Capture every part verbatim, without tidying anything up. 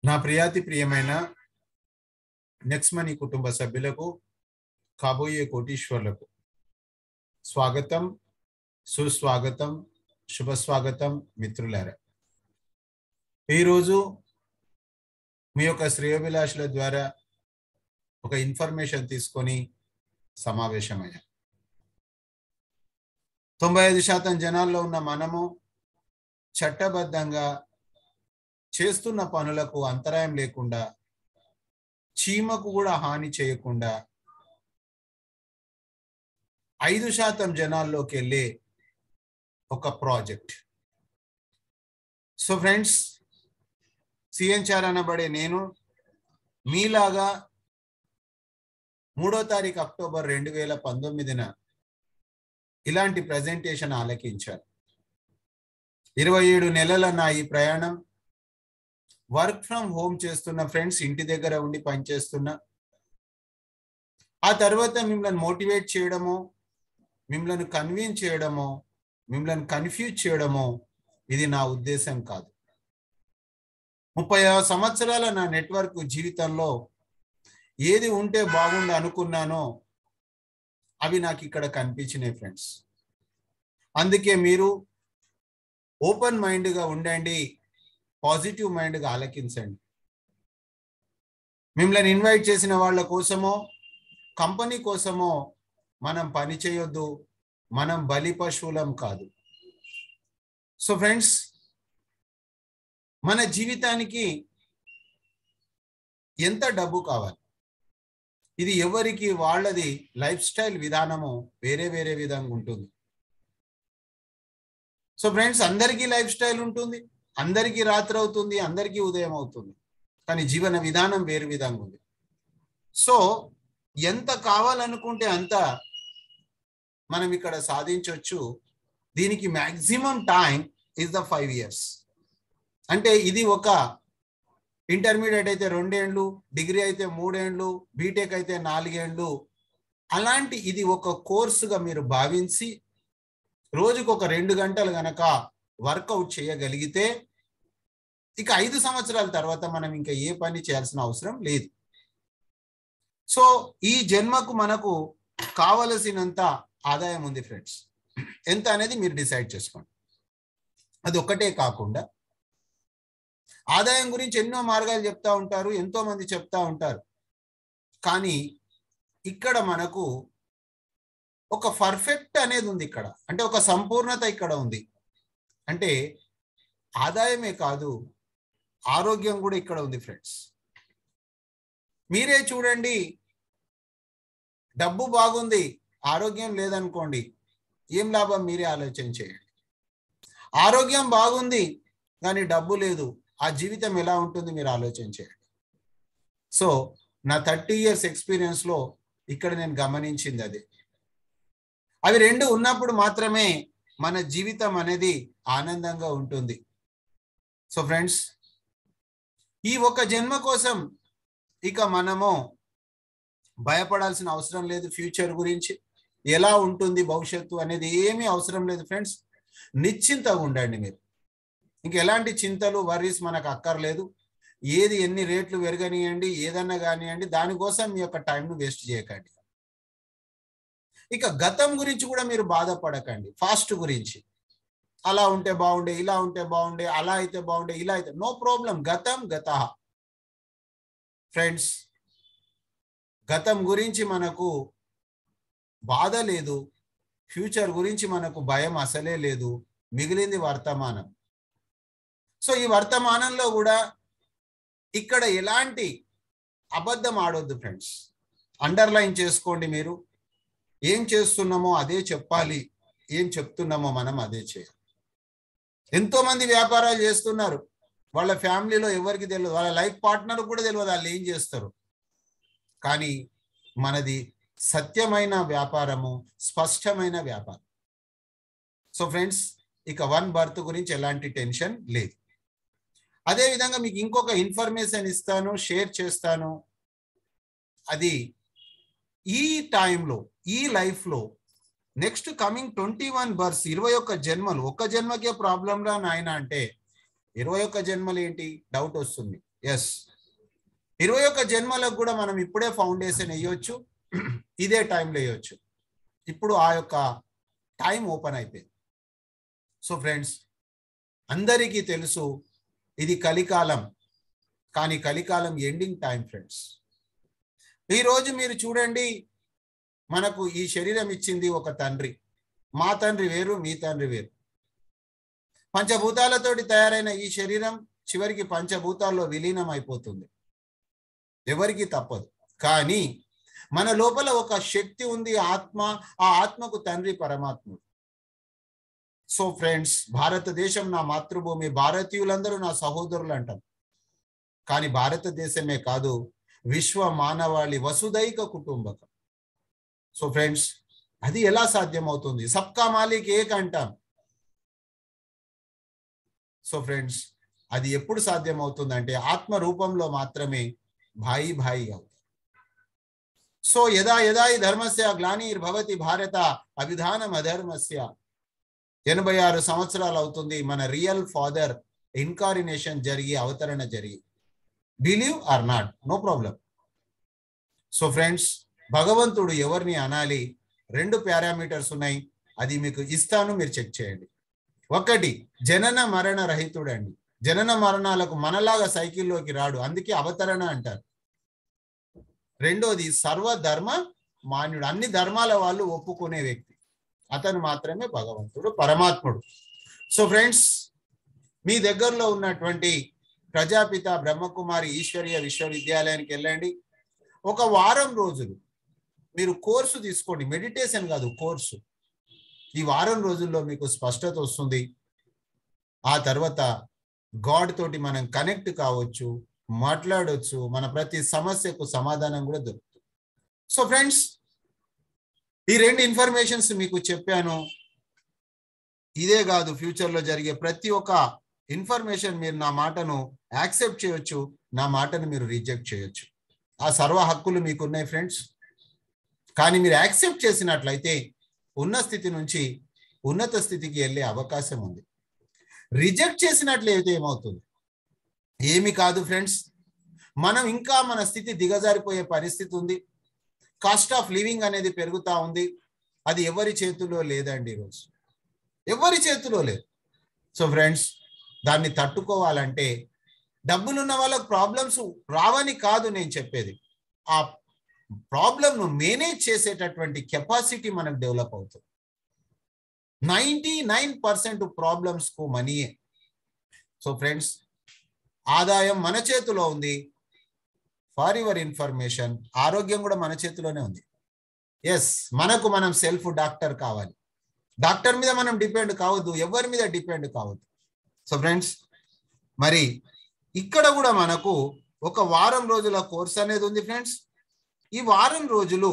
నా ప్రియాతి ప్రియమైన next money కుటుంబ సభ్యులకు కాబోయే కోటీశ్వర్లకు స్వాగతం, సుస్వాగతం, శుభ స్వాగతం మిత్రులారా. ఈరోజు మీ యొక్క శ్రేయోభిలాషుల ద్వారా ఒక ఇన్ఫర్మేషన్ తీసుకొని సమావేశమయ్యాం. తొంభై ఐదు శాతం జనాల్లో ఉన్న మనము చట్టబద్ధంగా చేస్తున్న పనులకు అంతరాయం లేకుండా, చీమకు కూడా హాని చేయకుండా ఐదు శాతం జనాల్లోకి వెళ్ళే ఒక ప్రాజెక్ట్. సో ఫ్రెండ్స్, సిఎన్చార్ అనబడే నేను మీలాగా మూడో తారీఖు అక్టోబర్ రెండు వేల పంతొమ్మిదిన ఇలాంటి ప్రజెంటేషన్ ఆలకించాను. ఇరవై ఏడు నెలల నా ఈ ప్రయాణం వర్క్ ఫ్రమ్ హోమ్ చేస్తున్న ఫ్రెండ్స్, ఇంటి దగ్గర ఉండి పనిచేస్తున్నా. ఆ తర్వాత మిమ్మల్ని మోటివేట్ చేయడమో, మిమ్మల్ని కన్విన్స్ చేయడమో, మిమ్మల్ని కన్ఫ్యూజ్ చేయడమో ఇది నా ఉద్దేశం కాదు. ముప్పై సంవత్సరాల నా నెట్వర్క్ జీవితంలో ఏది ఉంటే బాగుండు అనుకున్నానో అవి నాకు ఇక్కడ కనిపించినాయి ఫ్రెండ్స్. అందుకే మీరు ఓపెన్ మైండ్గా ఉండండి, పాజిటివ్ మైండ్గా ఆలకించండి. మిమ్మల్ని ఇన్వైట్ చేసిన వాళ్ళ కోసమో, కంపెనీ కోసమో మనం పని చేయొద్దు. మనం బలి పశువులం కాదు. సో ఫ్రెండ్స్, మన జీవితానికి ఎంత డబ్బు కావాలి, ఇది ఎవరికి వాళ్ళది లైఫ్ స్టైల్ విధానము వేరే వేరే విధంగా ఉంటుంది. సో ఫ్రెండ్స్, అందరికీ లైఫ్ స్టైల్ ఉంటుంది, అందరికీ రాత్రి అవుతుంది, అందరికీ ఉదయం అవుతుంది, కానీ జీవన విధానం వేరు విధంగా ఉంది. సో ఎంత కావాలనుకుంటే అంత మనం ఇక్కడ సాధించవచ్చు. దీనికి maximum time is the five years. అంటే ఇది ఒక ఇంటర్మీడియట్ అయితే రెండేండ్లు, డిగ్రీ అయితే మూడేండ్లు, బీటెక్ అయితే నాలుగేండ్లు, అలాంటి ఇది ఒక కోర్సుగా మీరు భావించి రోజుకు ఒక రెండు గంటలు గనక వర్కౌట్ చేయగలిగితే ఇక ఐదు సంవత్సరాల తర్వాత మనం ఇంకా ఏ పని చేయాల్సిన అవసరం లేదు. సో ఈ జన్మకు మనకు కావలసినంత ఆదాయం ఉంది ఫ్రెండ్స్. ఎంత అనేది మీరు డిసైడ్ చేసుకోండి. అది ఒక్కటే కాకుండా ఆదాయం గురించి ఎన్నో మార్గాలు చెప్తా ఉంటారు, ఎంతో మంది చెప్తా ఉంటారు. కానీ ఇక్కడ మనకు ఒక పర్ఫెక్ట్ అనేది ఉంది ఇక్కడ, అంటే ఒక సంపూర్ణత ఇక్కడ ఉంది. అంటే ఆదాయమే కాదు, ఆరోగ్యం కూడా ఇక్కడ ఉంది ఫ్రెండ్స్. మీరే చూడండి, డబ్బు బాగుంది, ఆరోగ్యం లేదనుకోండి, ఏం లాభం? మీరే ఆలోచన చేయండి. ఆరోగ్యం బాగుంది కానీ డబ్బు లేదు, ఆ జీవితం ఎలా ఉంటుంది మీరు ఆలోచన చేయండి. సో నా థర్టీ ఇయర్స్ ఎక్స్పీరియన్స్లో ఇక్కడ నేను గమనించింది అదే. అవి రెండు ఉన్నప్పుడు మాత్రమే మన జీవితం అనేది ఆనందంగా ఉంటుంది. సో ఫ్రెండ్స్, ఈ ఒక జన్మ కోసం ఇక మనము భయపడాల్సిన అవసరం లేదు. ఫ్యూచర్ గురించి ఎలా ఉంటుంది భవిష్యత్తు అనేది ఏమీ అవసరం లేదు ఫ్రెండ్స్. నిశ్చింతగా ఉండండి మీరు. ఇంక ఎలాంటి చింతలు, వర్రీస్ మనకు అక్కర్లేదు. ఏది ఎన్ని రేట్లు పెరగనియండి, ఏదన్నా కానివ్వండి, దానికోసం మీ యొక్క టైంను వేస్ట్ చేయకండి. ఇక గతం గురించి కూడా మీరు బాధపడకండి. ఫాస్ట్ గురించి అలా ఉంటే బాగుండే, ఇలా ఉంటే బాగుండే, అలా అయితే బాగుండే, ఇలా అయితే నో ప్రాబ్లం. గతం గతః ఫ్రెండ్స్. గతం గురించి మనకు బాధ లేదు, ఫ్యూచర్ గురించి మనకు భయం అసలే లేదు. మిగిలింది వర్తమానం. సో ఈ వర్తమానంలో కూడా ఇక్కడ ఎలాంటి అబద్ధం ఆడొద్దు ఫ్రెండ్స్. అండర్లైన్ చేసుకోండి. మీరు ఏం చేస్తున్నామో అదే చెప్పాలి, ఏం చెప్తున్నామో మనం అదే చేయాలి. ఎంతో మంది వ్యాపారాలు చేస్తున్నారు, వాళ్ళ ఫ్యామిలీలో ఎవరికి తెలియదు, వాళ్ళ లైఫ్ పార్ట్నర్ కూడా తెలియదు వాళ్ళు ఏం చేస్తారు. కానీ మనది సత్యమైన వ్యాపారము, స్పష్టమైన వ్యాపారం. సో ఫ్రెండ్స్, ఇక వన్ బర్త్ గురించి ఎలాంటి టెన్షన్ లేదు. అదేవిధంగా మీకు ఇంకొక ఇన్ఫర్మేషన్ ఇస్తాను, షేర్ చేస్తాను. అది ఈ టైంలో, ఈ లైఫ్లో next coming twenty one births, ఇరవై ఒక్క జన్మలు, ఒక్క జన్మకే ప్రాబ్లం రా నాయన అంటే ఇరవై ఒక్క జన్మలు ఏంటి డౌట్ వస్తుంది. ఎస్, ఇరవై ఒక్క జన్మలకు కూడా మనం ఇప్పుడే ఫౌండేషన్ వేయొచ్చు, ఇదే టైంలో వేయొచ్చు. ఇప్పుడు ఆ యొక్క టైం ఓపెన్ అయిపోయింది. సో ఫ్రెండ్స్, అందరికీ తెలుసు ఇది కలికాలం, కానీ కలికాలం ఎండింగ్ టైం ఫ్రెండ్స్. ఈరోజు మీరు చూడండి, మనకు ఈ శరీరం ఇచ్చింది ఒక తండ్రి. మా తండ్రి వేరు, మీ తండ్రి వేరు. పంచభూతాలతోటి తయారైన ఈ శరీరం చివరికి పంచభూతాల్లో విలీనం అయిపోతుంది, ఎవరికి తప్పదు. కానీ మన లోపల ఒక శక్తి ఉంది, ఆత్మ. ఆ ఆత్మకు తండ్రి పరమాత్ముడు. సో ఫ్రెండ్స్, భారతదేశం నా మాతృభూమి, భారతీయులందరూ నా సహోదరులు అంటాం. కానీ భారతదేశమే కాదు, విశ్వ మానవాళి వసుదైక కుటుంబకం. సో ఫ్రెండ్స్, అది ఎలా సాధ్యమవుతుంది? సబ్కా మాలిక్ ఏక్ అంటాం. సో ఫ్రెండ్స్, అది ఎప్పుడు సాధ్యమవుతుందంటే ఆత్మ రూపంలో మాత్రమే భాయి భాయి అవుతుంది. సో యదా యదా ఈ ధర్మస్య గ్లానిర్భవతి భారత అభిధానం అధర్మస్య. ఎనభై ఆరు సంవత్సరాలు అవుతుంది మన రియల్ ఫాదర్ ఇన్కారినేషన్ జరిగి, అవతరణ జరిగి. Believe or not, no problem. So friends, భగవంతుడు ఎవరిని అనాలి? రెండు పారామీటర్స్ ఉన్నాయి, అది మీకు ఇస్తాను, మీరు చెక్ చేయండి. ఒకటి, జనన మరణ రహితుడండి. జనన మరణాలకు మనలాగా సైకిల్లోకి రాడు, అందుకే అవతరణ అంటారు. రెండోది, సర్వధర్మ మాన్యుడు, అన్ని ధర్మాల వాళ్ళు ఒప్పుకునే వ్యక్తి, అతను మాత్రమే భగవంతుడు, పరమాత్ముడు. సో ఫ్రెండ్స్, మీ దగ్గరలో ఉన్నటువంటి ప్రజాపిత బ్రహ్మకుమారి ఈశ్వరీయ విశ్వవిద్యాలయానికి వెళ్ళండి. ఒక వారం రోజులు మీరు కోర్సు తీసుకోండి, మెడిటేషన్ కాదు, కోర్సు. ఈ వారం రోజుల్లో మీకు స్పష్టత వస్తుంది. ఆ తర్వాత గాడ్ తోటి మనం కనెక్ట్ కావచ్చు, మాట్లాడవచ్చు, మన ప్రతి సమస్యకు సమాధానం కూడా దొరుకుతుంది. సో ఫ్రెండ్స్, ఈ రెండు ఇన్ఫర్మేషన్స్ మీకు చెప్పాను. ఇదే కాదు, ఫ్యూచర్లో జరిగే ప్రతి ఒక్క ఇన్ఫర్మేషన్ మీరు నా మాటను యాక్సెప్ట్ చేయొచ్చు, నా మాటను మీరు రిజెక్ట్ చేయొచ్చు. ఆ సర్వ హక్కులు మీకున్నాయి ఫ్రెండ్స్. కానీ మీరు యాక్సెప్ట్ చేసినట్లయితే ఉన్న స్థితి నుంచి ఉన్నత స్థితికి వెళ్ళే అవకాశం ఉంది. రిజెక్ట్ చేసినట్లయితే ఏమవుతుంది? ఏమి కాదు ఫ్రెండ్స్, మనం ఇంకా మన స్థితి దిగజారిపోయే పరిస్థితి ఉంది. కాస్ట్ ఆఫ్ లివింగ్ అనేది పెరుగుతూ ఉంది. అది ఎవరి చేతిలో లేదండి, ఈరోజు ఎవరి చేతిలో లేదు. సో ఫ్రెండ్స్, దాన్ని తట్టుకోవాలంటే డబ్బులున్న వాళ్ళకు ప్రాబ్లమ్స్ రావని కాదు నేను చెప్పేది, ఆ ప్రాబ్లంను మేనేజ్ చేసేటటువంటి కెపాసిటీ మనకు డెవలప్ అవుతుంది. నైంటీ నైన్ పర్సెంట్ ప్రాబ్లమ్స్కు మనీయే. సో ఫ్రెండ్స్, ఆదాయం మన చేతిలో ఉంది. ఫర్ యువర్ ఇన్ఫర్మేషన్, ఆరోగ్యం కూడా మన చేతిలోనే ఉంది. ఎస్, మనకు మనం సెల్ఫ్ డాక్టర్ కావాలి. డాక్టర్ మీద మనం డిపెండ్ కావద్దు, ఎవరి మీద డిపెండ్ కావద్దు. సో ఫ్రెండ్స్, మరి ఇక్కడ కూడా మనకు ఒక వారం రోజుల కోర్స్ అనేది ఉంది ఫ్రెండ్స్. ఈ వారం రోజులు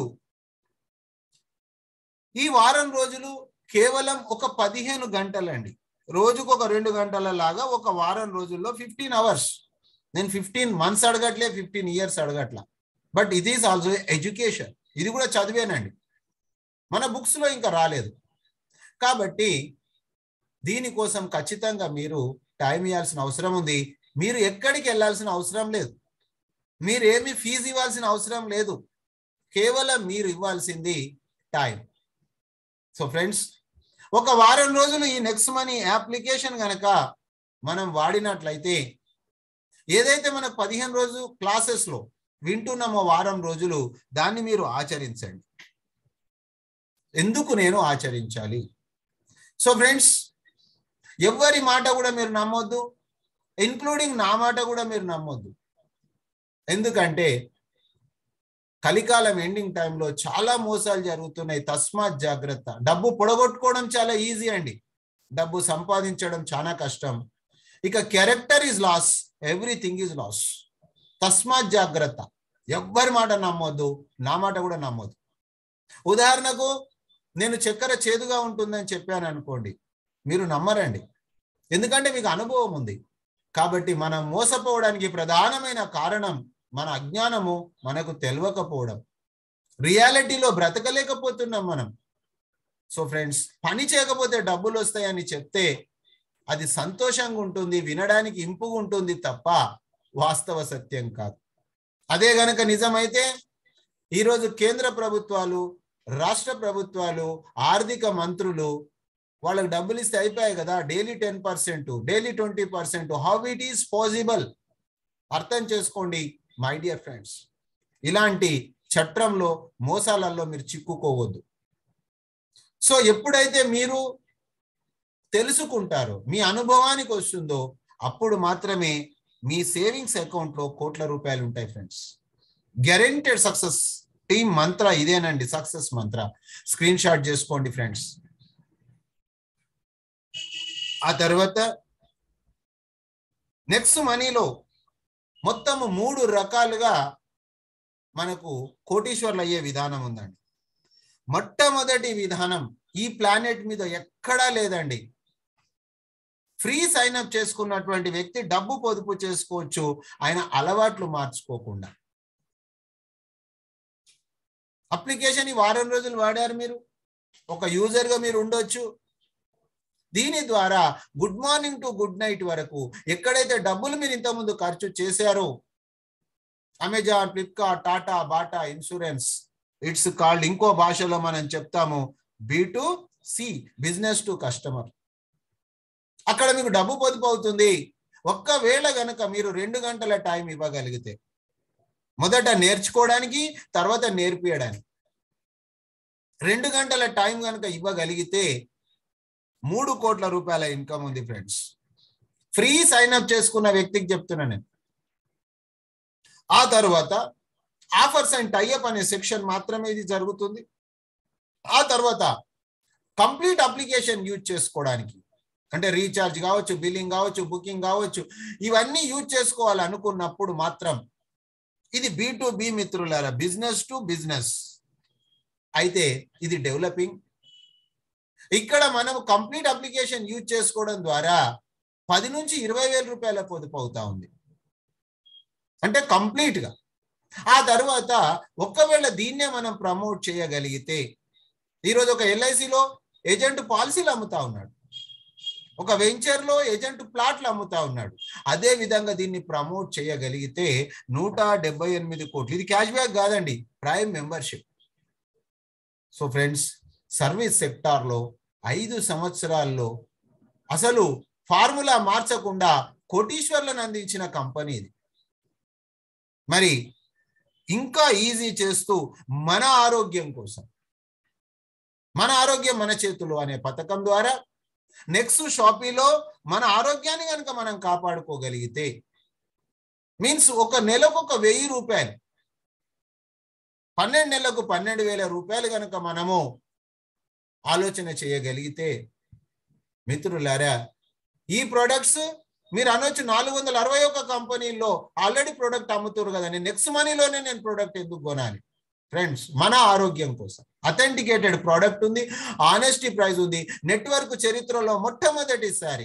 ఈ వారం రోజులు కేవలం ఒక పదిహేను గంటలండి. రోజుకు ఒక రెండు గంటల లాగా ఒక వారం రోజుల్లో ఫిఫ్టీన్ అవర్స్. నేను ఫిఫ్టీన్ మంత్స్ అడగట్లే, ఫిఫ్టీన్ ఇయర్స్ అడగట్లా. But it is also education. ఇది కూడా చదివేనండి, మన బుక్స్లో ఇంకా రాలేదు. కాబట్టి దీనికోసం ఖచ్చితంగా మీరు టైం ఇవ్వాల్సిన అవసరం ఉంది. మీరు ఎక్కడికి వెళ్ళాల్సిన అవసరం లేదు, మీరు ఏమి ఫీజు ఇవ్వాల్సిన అవసరం లేదు. కేవలం మీరు ఇవ్వాల్సింది టైం. సో ఫ్రెండ్స్, ఒక వారం రోజులు ఈ నెక్స్ట్ మనీ అప్లికేషన్ కనుక మనం వాడినట్లయితే, ఏదైతే మనకు పదిహేను రోజు క్లాసెస్లో వింటున్నామో వారం రోజులు, దాన్ని మీరు ఆచరించండి. ఎందుకు నేను ఆచరించాలి? సో ఫ్రెండ్స్, ఎవరి మాట కూడా మీరు నమ్మొద్దు, ఇన్క్లూడింగ్ నా మాట కూడా మీరు నమ్మొద్దు. ఎందుకంటే కలికాలం ఎండింగ్ టైంలో చాలా మోసాలు జరుగుతున్నాయి. తస్మాత్ జాగ్రత్త. డబ్బు పొడగొట్టుకోవడం చాలా ఈజీ అండి, డబ్బు సంపాదించడం చాలా కష్టం. ఇక character is loss, everything is loss. తస్మాత్ జాగ్రత్త. ఎవ్వరి మాట నమ్మొద్దు, నా మాట కూడా నమ్మొద్దు. ఉదాహరణకు, నేను చక్కెర చేదుగా ఉంటుందని చెప్పాను అనుకోండి, మీరు నమ్మరండి, ఎందుకంటే మీకు అనుభవం ఉంది. కాబట్టి మనం మోసపోవడానికి ప్రధానమైన కారణం మన అజ్ఞానము, మనకు తెలియకపోవడం. రియాలిటీలో బ్రతకలేకపోతున్నాం మనం. సో ఫ్రెండ్స్, పని చేయకపోతే డబ్బులు వస్తాయని చెప్తే అది సంతోషంగా ఉంటుంది, వినడానికి ఇంపుగా ఉంటుంది తప్ప వాస్తవ సత్యం కాదు. అదే గనక నిజమైతే ఈరోజు కేంద్ర ప్రభుత్వాలు, రాష్ట్ర ప్రభుత్వాలు, ఆర్థిక మంత్రులు వాళ్ళకి డబ్బులు ఇస్తే అయిపోయాయి కదా, daily ten percent daily twenty percent how it is possible? అర్థం చేసుకోండి మై డియర్ ఫ్రెండ్స్. ఇలాంటి చట్రంలో మోసాలలో మీరు చిక్కుకోవద్దు. సో ఎప్పుడైతే మీరు తెలుసుకుంటారో, మీ అనుభవానికి వస్తుందో, అప్పుడు మాత్రమే మీ సేవింగ్స్ అకౌంట్లో కోట్ల రూపాయలు ఉంటాయి ఫ్రెండ్స్. గ్యారెంటెడ్ సక్సెస్ టీమ్ మంత్ర ఇదేనండి, సక్సెస్ మంత్ర. స్క్రీన్ షాట్ చేసుకోండి ఫ్రెండ్స్. ఆ తర్వాత నెక్స్ట్ మనీలో మొత్తము మూడు రకాలుగా మనకు కోటీశ్వర్లు అయ్యే విధానం ఉందండి. మొట్టమొదటి విధానం ఈ ప్లానెట్ మీద ఎక్కడా లేదండి. ఫ్రీ సైన్ అప్ చేసుకున్నటువంటి వ్యక్తి డబ్బు పొదుపు చేసుకోవచ్చు, ఆయన అలవాట్లు మార్చుకోకుండా. అప్లికేషన్ ఈ వారం రోజులు వాడారు మీరు, ఒక యూజర్గా మీరు ఉండొచ్చు. దీని ద్వారా good morning to good night వరకు ఎక్కడైతే డబ్బులు మీరు ఇంతకుముందు ఖర్చు చేశారో, Amazon, Flipkart, Tata, Bata insurance, it's called, ఇంకో భాషలో మనం చెప్తాము B to C, business to customer. అక్కడ మీకు డబ్బు పొదుపు అవుతుంది. ఒక్కవేళ గనక మీరు రెండు గంటల టైం ఇవ్వగలిగితే, మొదట నేర్చుకోవడానికి, తర్వాత నేర్పియడానికి రెండు గంటల టైం కనుక ఇవ్వగలిగితే మూడు కోట్ల రూపాయల ఇన్కమ్ ఉంది ఫ్రెండ్స్. ఫ్రీ సైన్ అప్ చేసుకున్న వ్యక్తికి చెప్తున్నా నేను. ఆ తర్వాత ఆఫర్స్ అండ్ టైఅప్ అనే సెక్షన్ మాత్రమే ఇది జరుగుతుంది. ఆ తర్వాత కంప్లీట్ అప్లికేషన్ యూజ్ చేసుకోవడానికి, అంటే రీఛార్జ్ కావచ్చు, బిల్లింగ్ కావచ్చు, బుకింగ్ కావచ్చు, ఇవన్నీ యూజ్ చేసుకోవాలనుకున్నప్పుడు మాత్రం ఇది బి టు బి మిత్రులారా, బిజినెస్ టు బిజినెస్. అయితే ఇది డెవలపింగ్. ఇక్కడ మనం కంప్లీట్ అప్లికేషన్ యూజ్ చేసుకోవడం ద్వారా పది నుంచి ఇరవై వేల రూపాయల పొదుపు అవుతా ఉంది, అంటే కంప్లీట్గా. ఆ తర్వాత ఒక్కవేళ దీన్నే మనం ప్రమోట్ చేయగలిగితే, ఈరోజు ఒక ఎల్ఐసిలో ఏజెంట్ పాలసీలు అమ్ముతా ఉన్నాడు, ఒక వెంచర్లో ఏజెంట్ ప్లాట్లు అమ్ముతా ఉన్నాడు. అదే విధంగా దీన్ని ప్రమోట్ చేయగలిగితే నూట డెబ్బై ఎనిమిది కోట్లు. ఇది క్యాష్ బ్యాక్ కాదండి, prime membership. So friends, service సెక్టార్లో ఐదు సంవత్సరాల్లో అసలు ఫార్ములా మార్చకుండా కోటీశ్వర్లను అందించిన కంపెనీ ఇది. మరి ఇంకా ఈజీ చేస్తూ మన ఆరోగ్యం కోసం, మన ఆరోగ్యం మన చేతుల్లో అనే పథకం ద్వారా నెక్స్ట్ షాపీలో మన ఆరోగ్యాన్ని కనుక మనం కాపాడుకోగలిగితే, మీన్స్ ఒక నెలకు ఒక వెయ్యి రూపాయలు, పన్నెండు నెలలకు పన్నెండు వేల రూపాయలు కనుక మనము ఆలోచన చేయగలిగితే మిత్రులారా, ఈ ప్రొడక్ట్స్ మీరు అనొచ్చు నాలుగు వందల అరవై ఒక్క కంపెనీల్లో ఆల్రెడీ ప్రొడక్ట్ అమ్ముతారు కదా, నేను నెక్స్ట్ మనీలోనే నేను ప్రొడక్ట్ ఎందుకు కొనాలి? ఫ్రెండ్స్, మన ఆరోగ్యం కోసం అథెంటికేటెడ్ ప్రోడక్ట్ ఉంది, ఆనెస్టీ ప్రైస్ ఉంది. నెట్వర్క్ చరిత్రలో మొట్టమొదటిసారి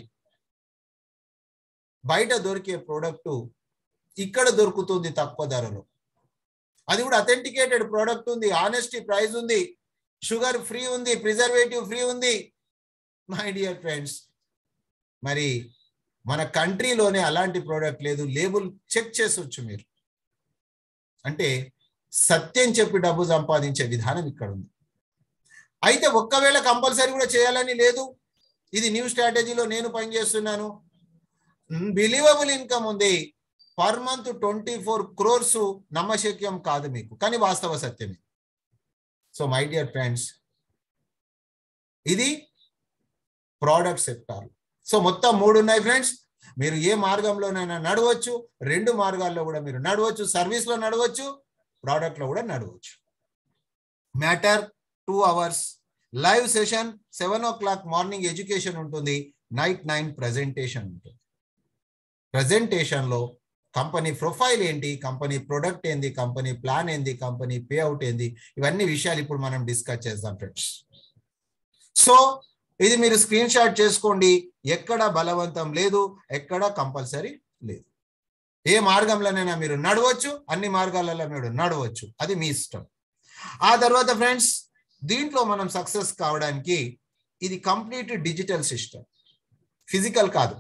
బయట దొరికే ప్రోడక్ట్ ఇక్కడ దొరుకుతుంది తక్కువ ధరలో. అది కూడా అథెంటికేటెడ్ ప్రోడక్ట్ ఉంది, ఆనెస్టీ ప్రైస్ ఉంది, షుగర్ ఫ్రీ ఉంది, ప్రిజర్వేటివ్ ఫ్రీ ఉంది. మై డియర్ ఫ్రెండ్స్, మరి మన కంట్రీలోనే అలాంటి ప్రోడక్ట్ లేదు. లేబుల్ చెక్ చేసొచ్చు మీరు. అంటే సత్యం చెప్పి డబ్బు సంపాదించే విధానం ఇక్కడ ఉంది. అయితే ఒక్కవేళ కంపల్సరీ కూడా చేయాలని లేదు, ఇది న్యూ స్ట్రాటజీలో నేను పనిచేస్తున్నాను. బిలీవబుల్ ఇన్కమ్ ఉంది, per month twenty four crores నమ్మశక్యం కాదు మీకు, కానీ వాస్తవ సత్యమే. సో మై డియర్ ఫ్రెండ్స్, ఇది ప్రోడక్ట్ సెక్టార్. సో మొత్తం మూడు ఉన్నాయి ఫ్రెండ్స్. మీరు ఏ మార్గంలోనైనా నడవచ్చు, రెండు మార్గాల్లో కూడా మీరు నడవచ్చు. సర్వీస్లో నడవచ్చు, ప్రోడక్ట్లో కూడా నడవచ్చు. Matter two hours live session, seven o'clock morning education ఉంటుంది, నైట్ నైన్ ప్రజెంటేషన్ ఉంటుంది. ప్రజెంటేషన్లో కంపెనీ ప్రొఫైల్ ఏంటి, కంపెనీ ప్రొడక్ట్ ఏంది, కంపెనీ ప్లాన్ ఏంది, కంపెనీ పే అవుట్ ఏంది, ఇవన్నీ విషయాలు ఇప్పుడు మనం డిస్కస్ చేద్దాం ఫ్రెండ్స్. సో ఇది మీరు స్క్రీన్ షాట్ చేసుకోండి. ఎక్కడ బలవంతం లేదు, ఎక్కడ కంపల్సరీ లేదు. ఏ మార్గంలోనైనా మీరు నడవచ్చు, అన్ని మార్గాలలో మీరు నడవచ్చు, అది మీ ఇష్టం. ఆ తర్వాత ఫ్రెండ్స్, దీంట్లో మనం సక్సెస్ కావడానికి ఇది కంప్లీట్ డిజిటల్ సిస్టమ్, ఫిజికల్ కాదు.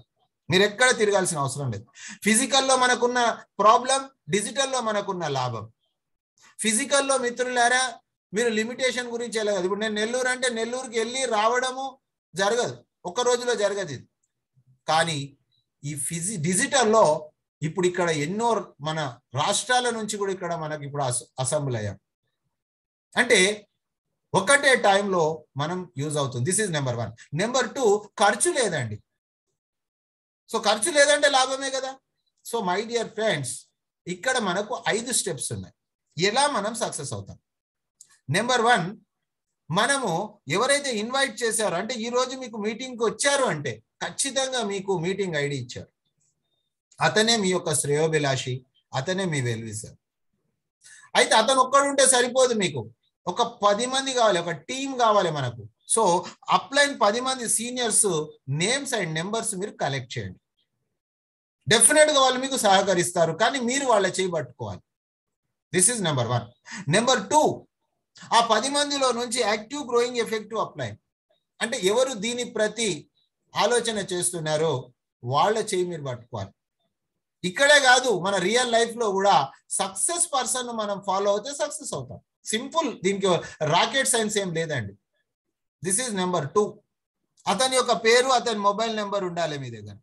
మీరు ఎక్కడ తిరగాల్సిన అవసరం లేదు. ఫిజికల్లో మనకున్న ప్రాబ్లం, డిజిటల్లో మనకున్న లాభం. ఫిజికల్లో మిత్రులారా మీరు లిమిటేషన్ గురించి వెళ్ళగదు. ఇప్పుడు నేను నెల్లూరు అంటే నెల్లూరుకి వెళ్ళి రావడము జరగదు, ఒక్క రోజులో జరగదు ఇది. కానీ ఈ ఫిజి డిజిటల్లో ఇప్పుడు ఇక్కడ ఎన్నో మన రాష్ట్రాల నుంచి కూడా ఇక్కడ మనకి ఇప్పుడు అసెంబ్లీ అయ్యాం అంటే ఒకటే టైంలో మనం యూజ్ అవుతుంది. This is number one. Number two, ఖర్చు లేదండి. సో ఖర్చు లేదంటే లాభమే కదా. సో మై డియర్ ఫ్రెండ్స్, ఇక్కడ మనకు ఐదు స్టెప్స్ ఉన్నాయి ఎలా మనం సక్సెస్ అవుతాం. నెంబర్ వన్, మనము ఎవరైతే ఇన్వైట్ చేశారో అంటే ఈ రోజు మీకు మీటింగ్కి వచ్చారు అంటే ఖచ్చితంగా మీకు మీటింగ్ ఐడి ఇచ్చారు, అతనే మీ యొక్క శ్రేయోభిలాషి, అతనే మీ వెల్విసర్. అయితే అతను ఒక్కడుంటే సరిపోదు, మీకు ఒక పది మంది కావాలి, ఒక టీం కావాలి మనకు. సో అప్లైన్ పది మంది సీనియర్స్ నేమ్స్ అండ్ నెంబర్స్ మీరు కలెక్ట్ చేయండి. డెఫినెట్ గా వాళ్ళు మీకు సహకరిస్తారు, కానీ మీరు వాళ్ళ చేయి పట్టుకోవాలి. This is number one. Number two, ఆ పది మందిలో నుంచి యాక్టివ్ గ్రోయింగ్ ఎఫెక్టివ్ అప్లైన్ అంటే ఎవరు దీని ప్రతి ఆలోచన చేస్తున్నారో వాళ్ళ చేయి మీరు పట్టుకోవాలి. ఇక్కడే కాదు, మన రియల్ లైఫ్ లో కూడా సక్సెస్ పర్సన్ మనం ఫాలో అవుతే సక్సెస్ అవుతాం. సింపుల్, దీనికి రాకెట్ సైన్స్ ఏం లేదండి. This is number two. అతని యొక్క పేరు, అతని మొబైల్ నెంబర్ ఉండాలి మీ దగ్గర.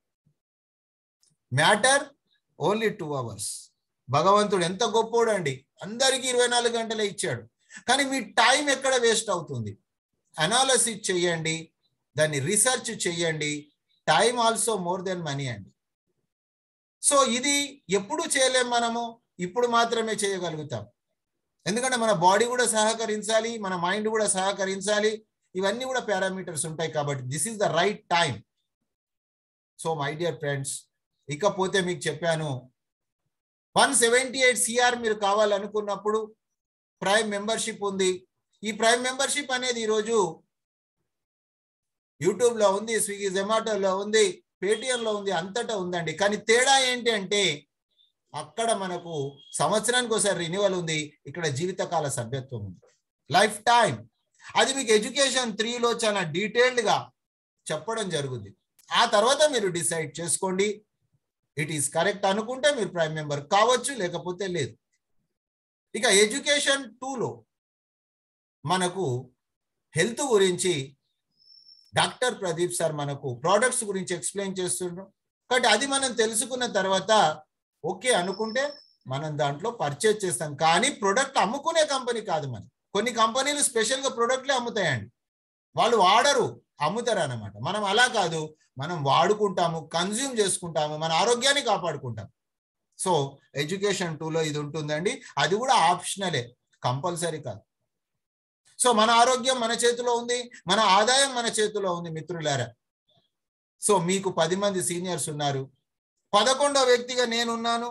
Matter only two hours. భగవంతుడు ఎంత గొప్పోడు అండి, అందరికీ ఇరవై నాలుగు గంటలే ఇచ్చాడు. కానీ మీ టైం ఎక్కడ వేస్ట్ అవుతుంది? అనాలిసిస్ చేయండి, దాన్ని రీసెర్చ్ చేయండి. Time also more than money అండి. సో ఇది ఎప్పుడు చేయలేం, మనము ఇప్పుడు మాత్రమే చేయగలుగుతాం. ఎందుకంటే మన బాడీ కూడా సహకరించాలి, మన మైండ్ కూడా సహకరించాలి, ఇవన్నీ కూడా పారామీటర్స్ ఉంటాయి. కాబట్టి this is the right time. So my dear friends, ఇకపోతే మీకు చెప్పాను వన్ సెవెంటీ ఎయిట్ సిఆర్ మీరు కావాలనుకున్నప్పుడు ప్రైమ్ మెంబర్షిప్ ఉంది. ఈ ప్రైమ్ మెంబర్షిప్ అనేది ఈరోజు యూట్యూబ్లో ఉంది, స్విగ్గీ జొమాటోలో ఉంది, పేటిఎంలో ఉంది, అంతటా ఉందండి. కానీ తేడా ఏంటి అంటే అక్కడ మనకు సంవత్సరానికి ఒకసారి రిన్యూవల్ ఉంది, ఇక్కడ జీవితకాల సభ్యత్వం ఉంది, లైఫ్ టైం. అది మీకు ఎడ్యుకేషన్ త్రీలో చాలా డీటెయిల్డ్గా చెప్పడం జరుగుతుంది. ఆ తర్వాత మీరు డిసైడ్ చేసుకోండి. ఇట్ ఈస్ కరెక్ట్ అనుకుంటే మీరు ప్రైమ్ మెంబర్ కావచ్చు, లేకపోతే లేదు. ఇక ఎడ్యుకేషన్ టూలో మనకు హెల్త్ గురించి డాక్టర్ ప్రదీప్ సార్ మనకు ప్రోడక్ట్స్ గురించి ఎక్స్ప్లెయిన్ చేస్తుండ్రు. కాబట్టి అది మనం తెలుసుకున్న తర్వాత ఓకే అనుకుంటే మనం దాంట్లో పర్చేజ్ చేస్తాం. కానీ ప్రొడక్ట్ అమ్ముకునే కంపెనీ కాదు. మనం కొన్ని కంపెనీలు స్పెషల్గా ప్రొడక్ట్లే అమ్ముతాయండి, వాళ్ళు వాడరు, అమ్ముతారు అన్నమాట. మనం అలా కాదు, మనం వాడుకుంటాము, కన్జ్యూమ్ చేసుకుంటాము, మన ఆరోగ్యాన్ని కాపాడుకుంటాం. సో ఎడ్యుకేషన్ టూలో ఇది ఉంటుందండి. అది కూడా ఆప్షనలే, కంపల్సరీ కాదు. సో మన ఆరోగ్యం మన చేతిలో ఉంది, మన ఆదాయం మన చేతిలో ఉంది మిత్రులారా. సో మీకు పది మంది సీనియర్స్ ఉన్నారు, పదకొండో వ్యక్తిగా నేనున్నాను.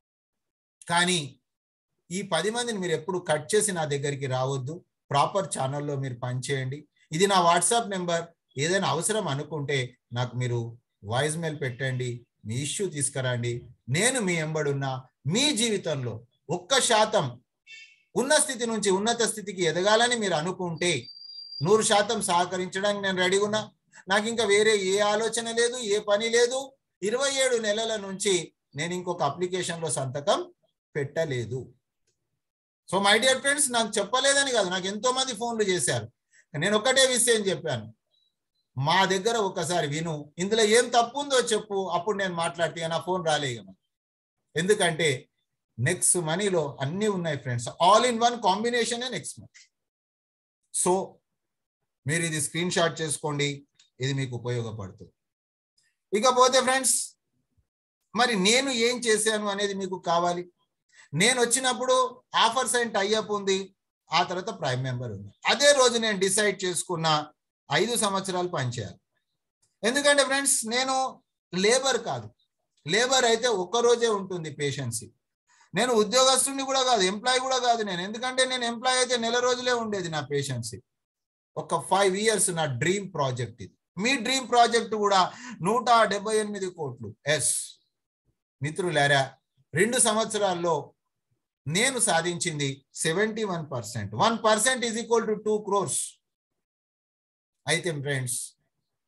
కానీ ఈ పది మందిని మీరు ఎప్పుడు కట్ చేసి నా దగ్గరికి రావద్దు. ప్రాపర్ ఛానల్లో మీరు పనిచేయండి. ఇది నా వాట్సాప్ నెంబర్. ఏదైనా అవసరం అనుకుంటే నాకు మీరు వాయిస్ మెయిల్ పెట్టండి, మీ ఇష్యూ తీసుకురండి. నేను మీ ఎంబడున్నా. మీ జీవితంలో ఒక్క శాతం ఉన్న స్థితి నుంచి ఉన్నత స్థితికి ఎదగాలని మీరు అనుకుంటే నూరు శాతం సహకరించడానికి నేను రెడీగా ఉన్నా. నాకు ఇంకా వేరే ఏ ఆలోచన లేదు, ఏ పని లేదు. ఇరవై ఏడు నెలల నుంచి నేను ఇంకొక అప్లికేషన్లో సంతకం పెట్టలేదు. సో మై డియర్ ఫ్రెండ్స్, నాకు చెప్పలేదని కాదు, నాకు ఎంతో మంది ఫోన్లు చేశారు. నేను ఒకటే విషయం చెప్పాను, మా దగ్గర ఒకసారి విను, ఇందులో ఏం తప్పు ఉందో చెప్పు, అప్పుడు నేను మాట్లాడితే నా ఫోన్ రాలేదు. ఎందుకంటే నెక్స్ట్ మనీలో అన్నీ ఉన్నాయి friends, all in one combination next money. So మీరు ఇది స్క్రీన్ షాట్ చేసుకోండి, ఇది మీకు ఉపయోగపడుతుంది. ఇకపోతే ఫ్రెండ్స్, మరి నేను ఏం చేశాను అనేది మీకు కావాలి. నేను వచ్చినప్పుడు ఆఫర్స్ అండ్ టైఅప్ ఉంది, ఆ తర్వాత ప్రైమ్ మెంబర్ ఉంది. అదే రోజు నేను డిసైడ్ చేసుకున్న ఐదు సంవత్సరాలు పనిచేయాలి. ఎందుకంటే ఫ్రెండ్స్, నేను లేబర్ కాదు. లేబర్ అయితే ఒక్క రోజే ఉంటుంది పేషెన్సీ. నేను ఉద్యోగస్తుని కూడా కాదు, ఎంప్లాయీ కూడా కాదు నేను. ఎందుకంటే నేను ఎంప్లాయీ అయితే నెల రోజులే ఉండేది నా పేషెన్సీ. ఒక ఫైవ్ ఇయర్స్ నా డ్రీమ్ ప్రాజెక్ట్ ఇది. మీ డ్రీమ్ ప్రాజెక్ట్ కూడా నూట డెబ్బై ఎనిమిది కోట్లు. ఎస్ మిత్రులారా, రెండు సంవత్సరాల్లో నేను సాధించింది seventy one percent. One percent is equal to two crores. అయితే ఫ్రెండ్స్,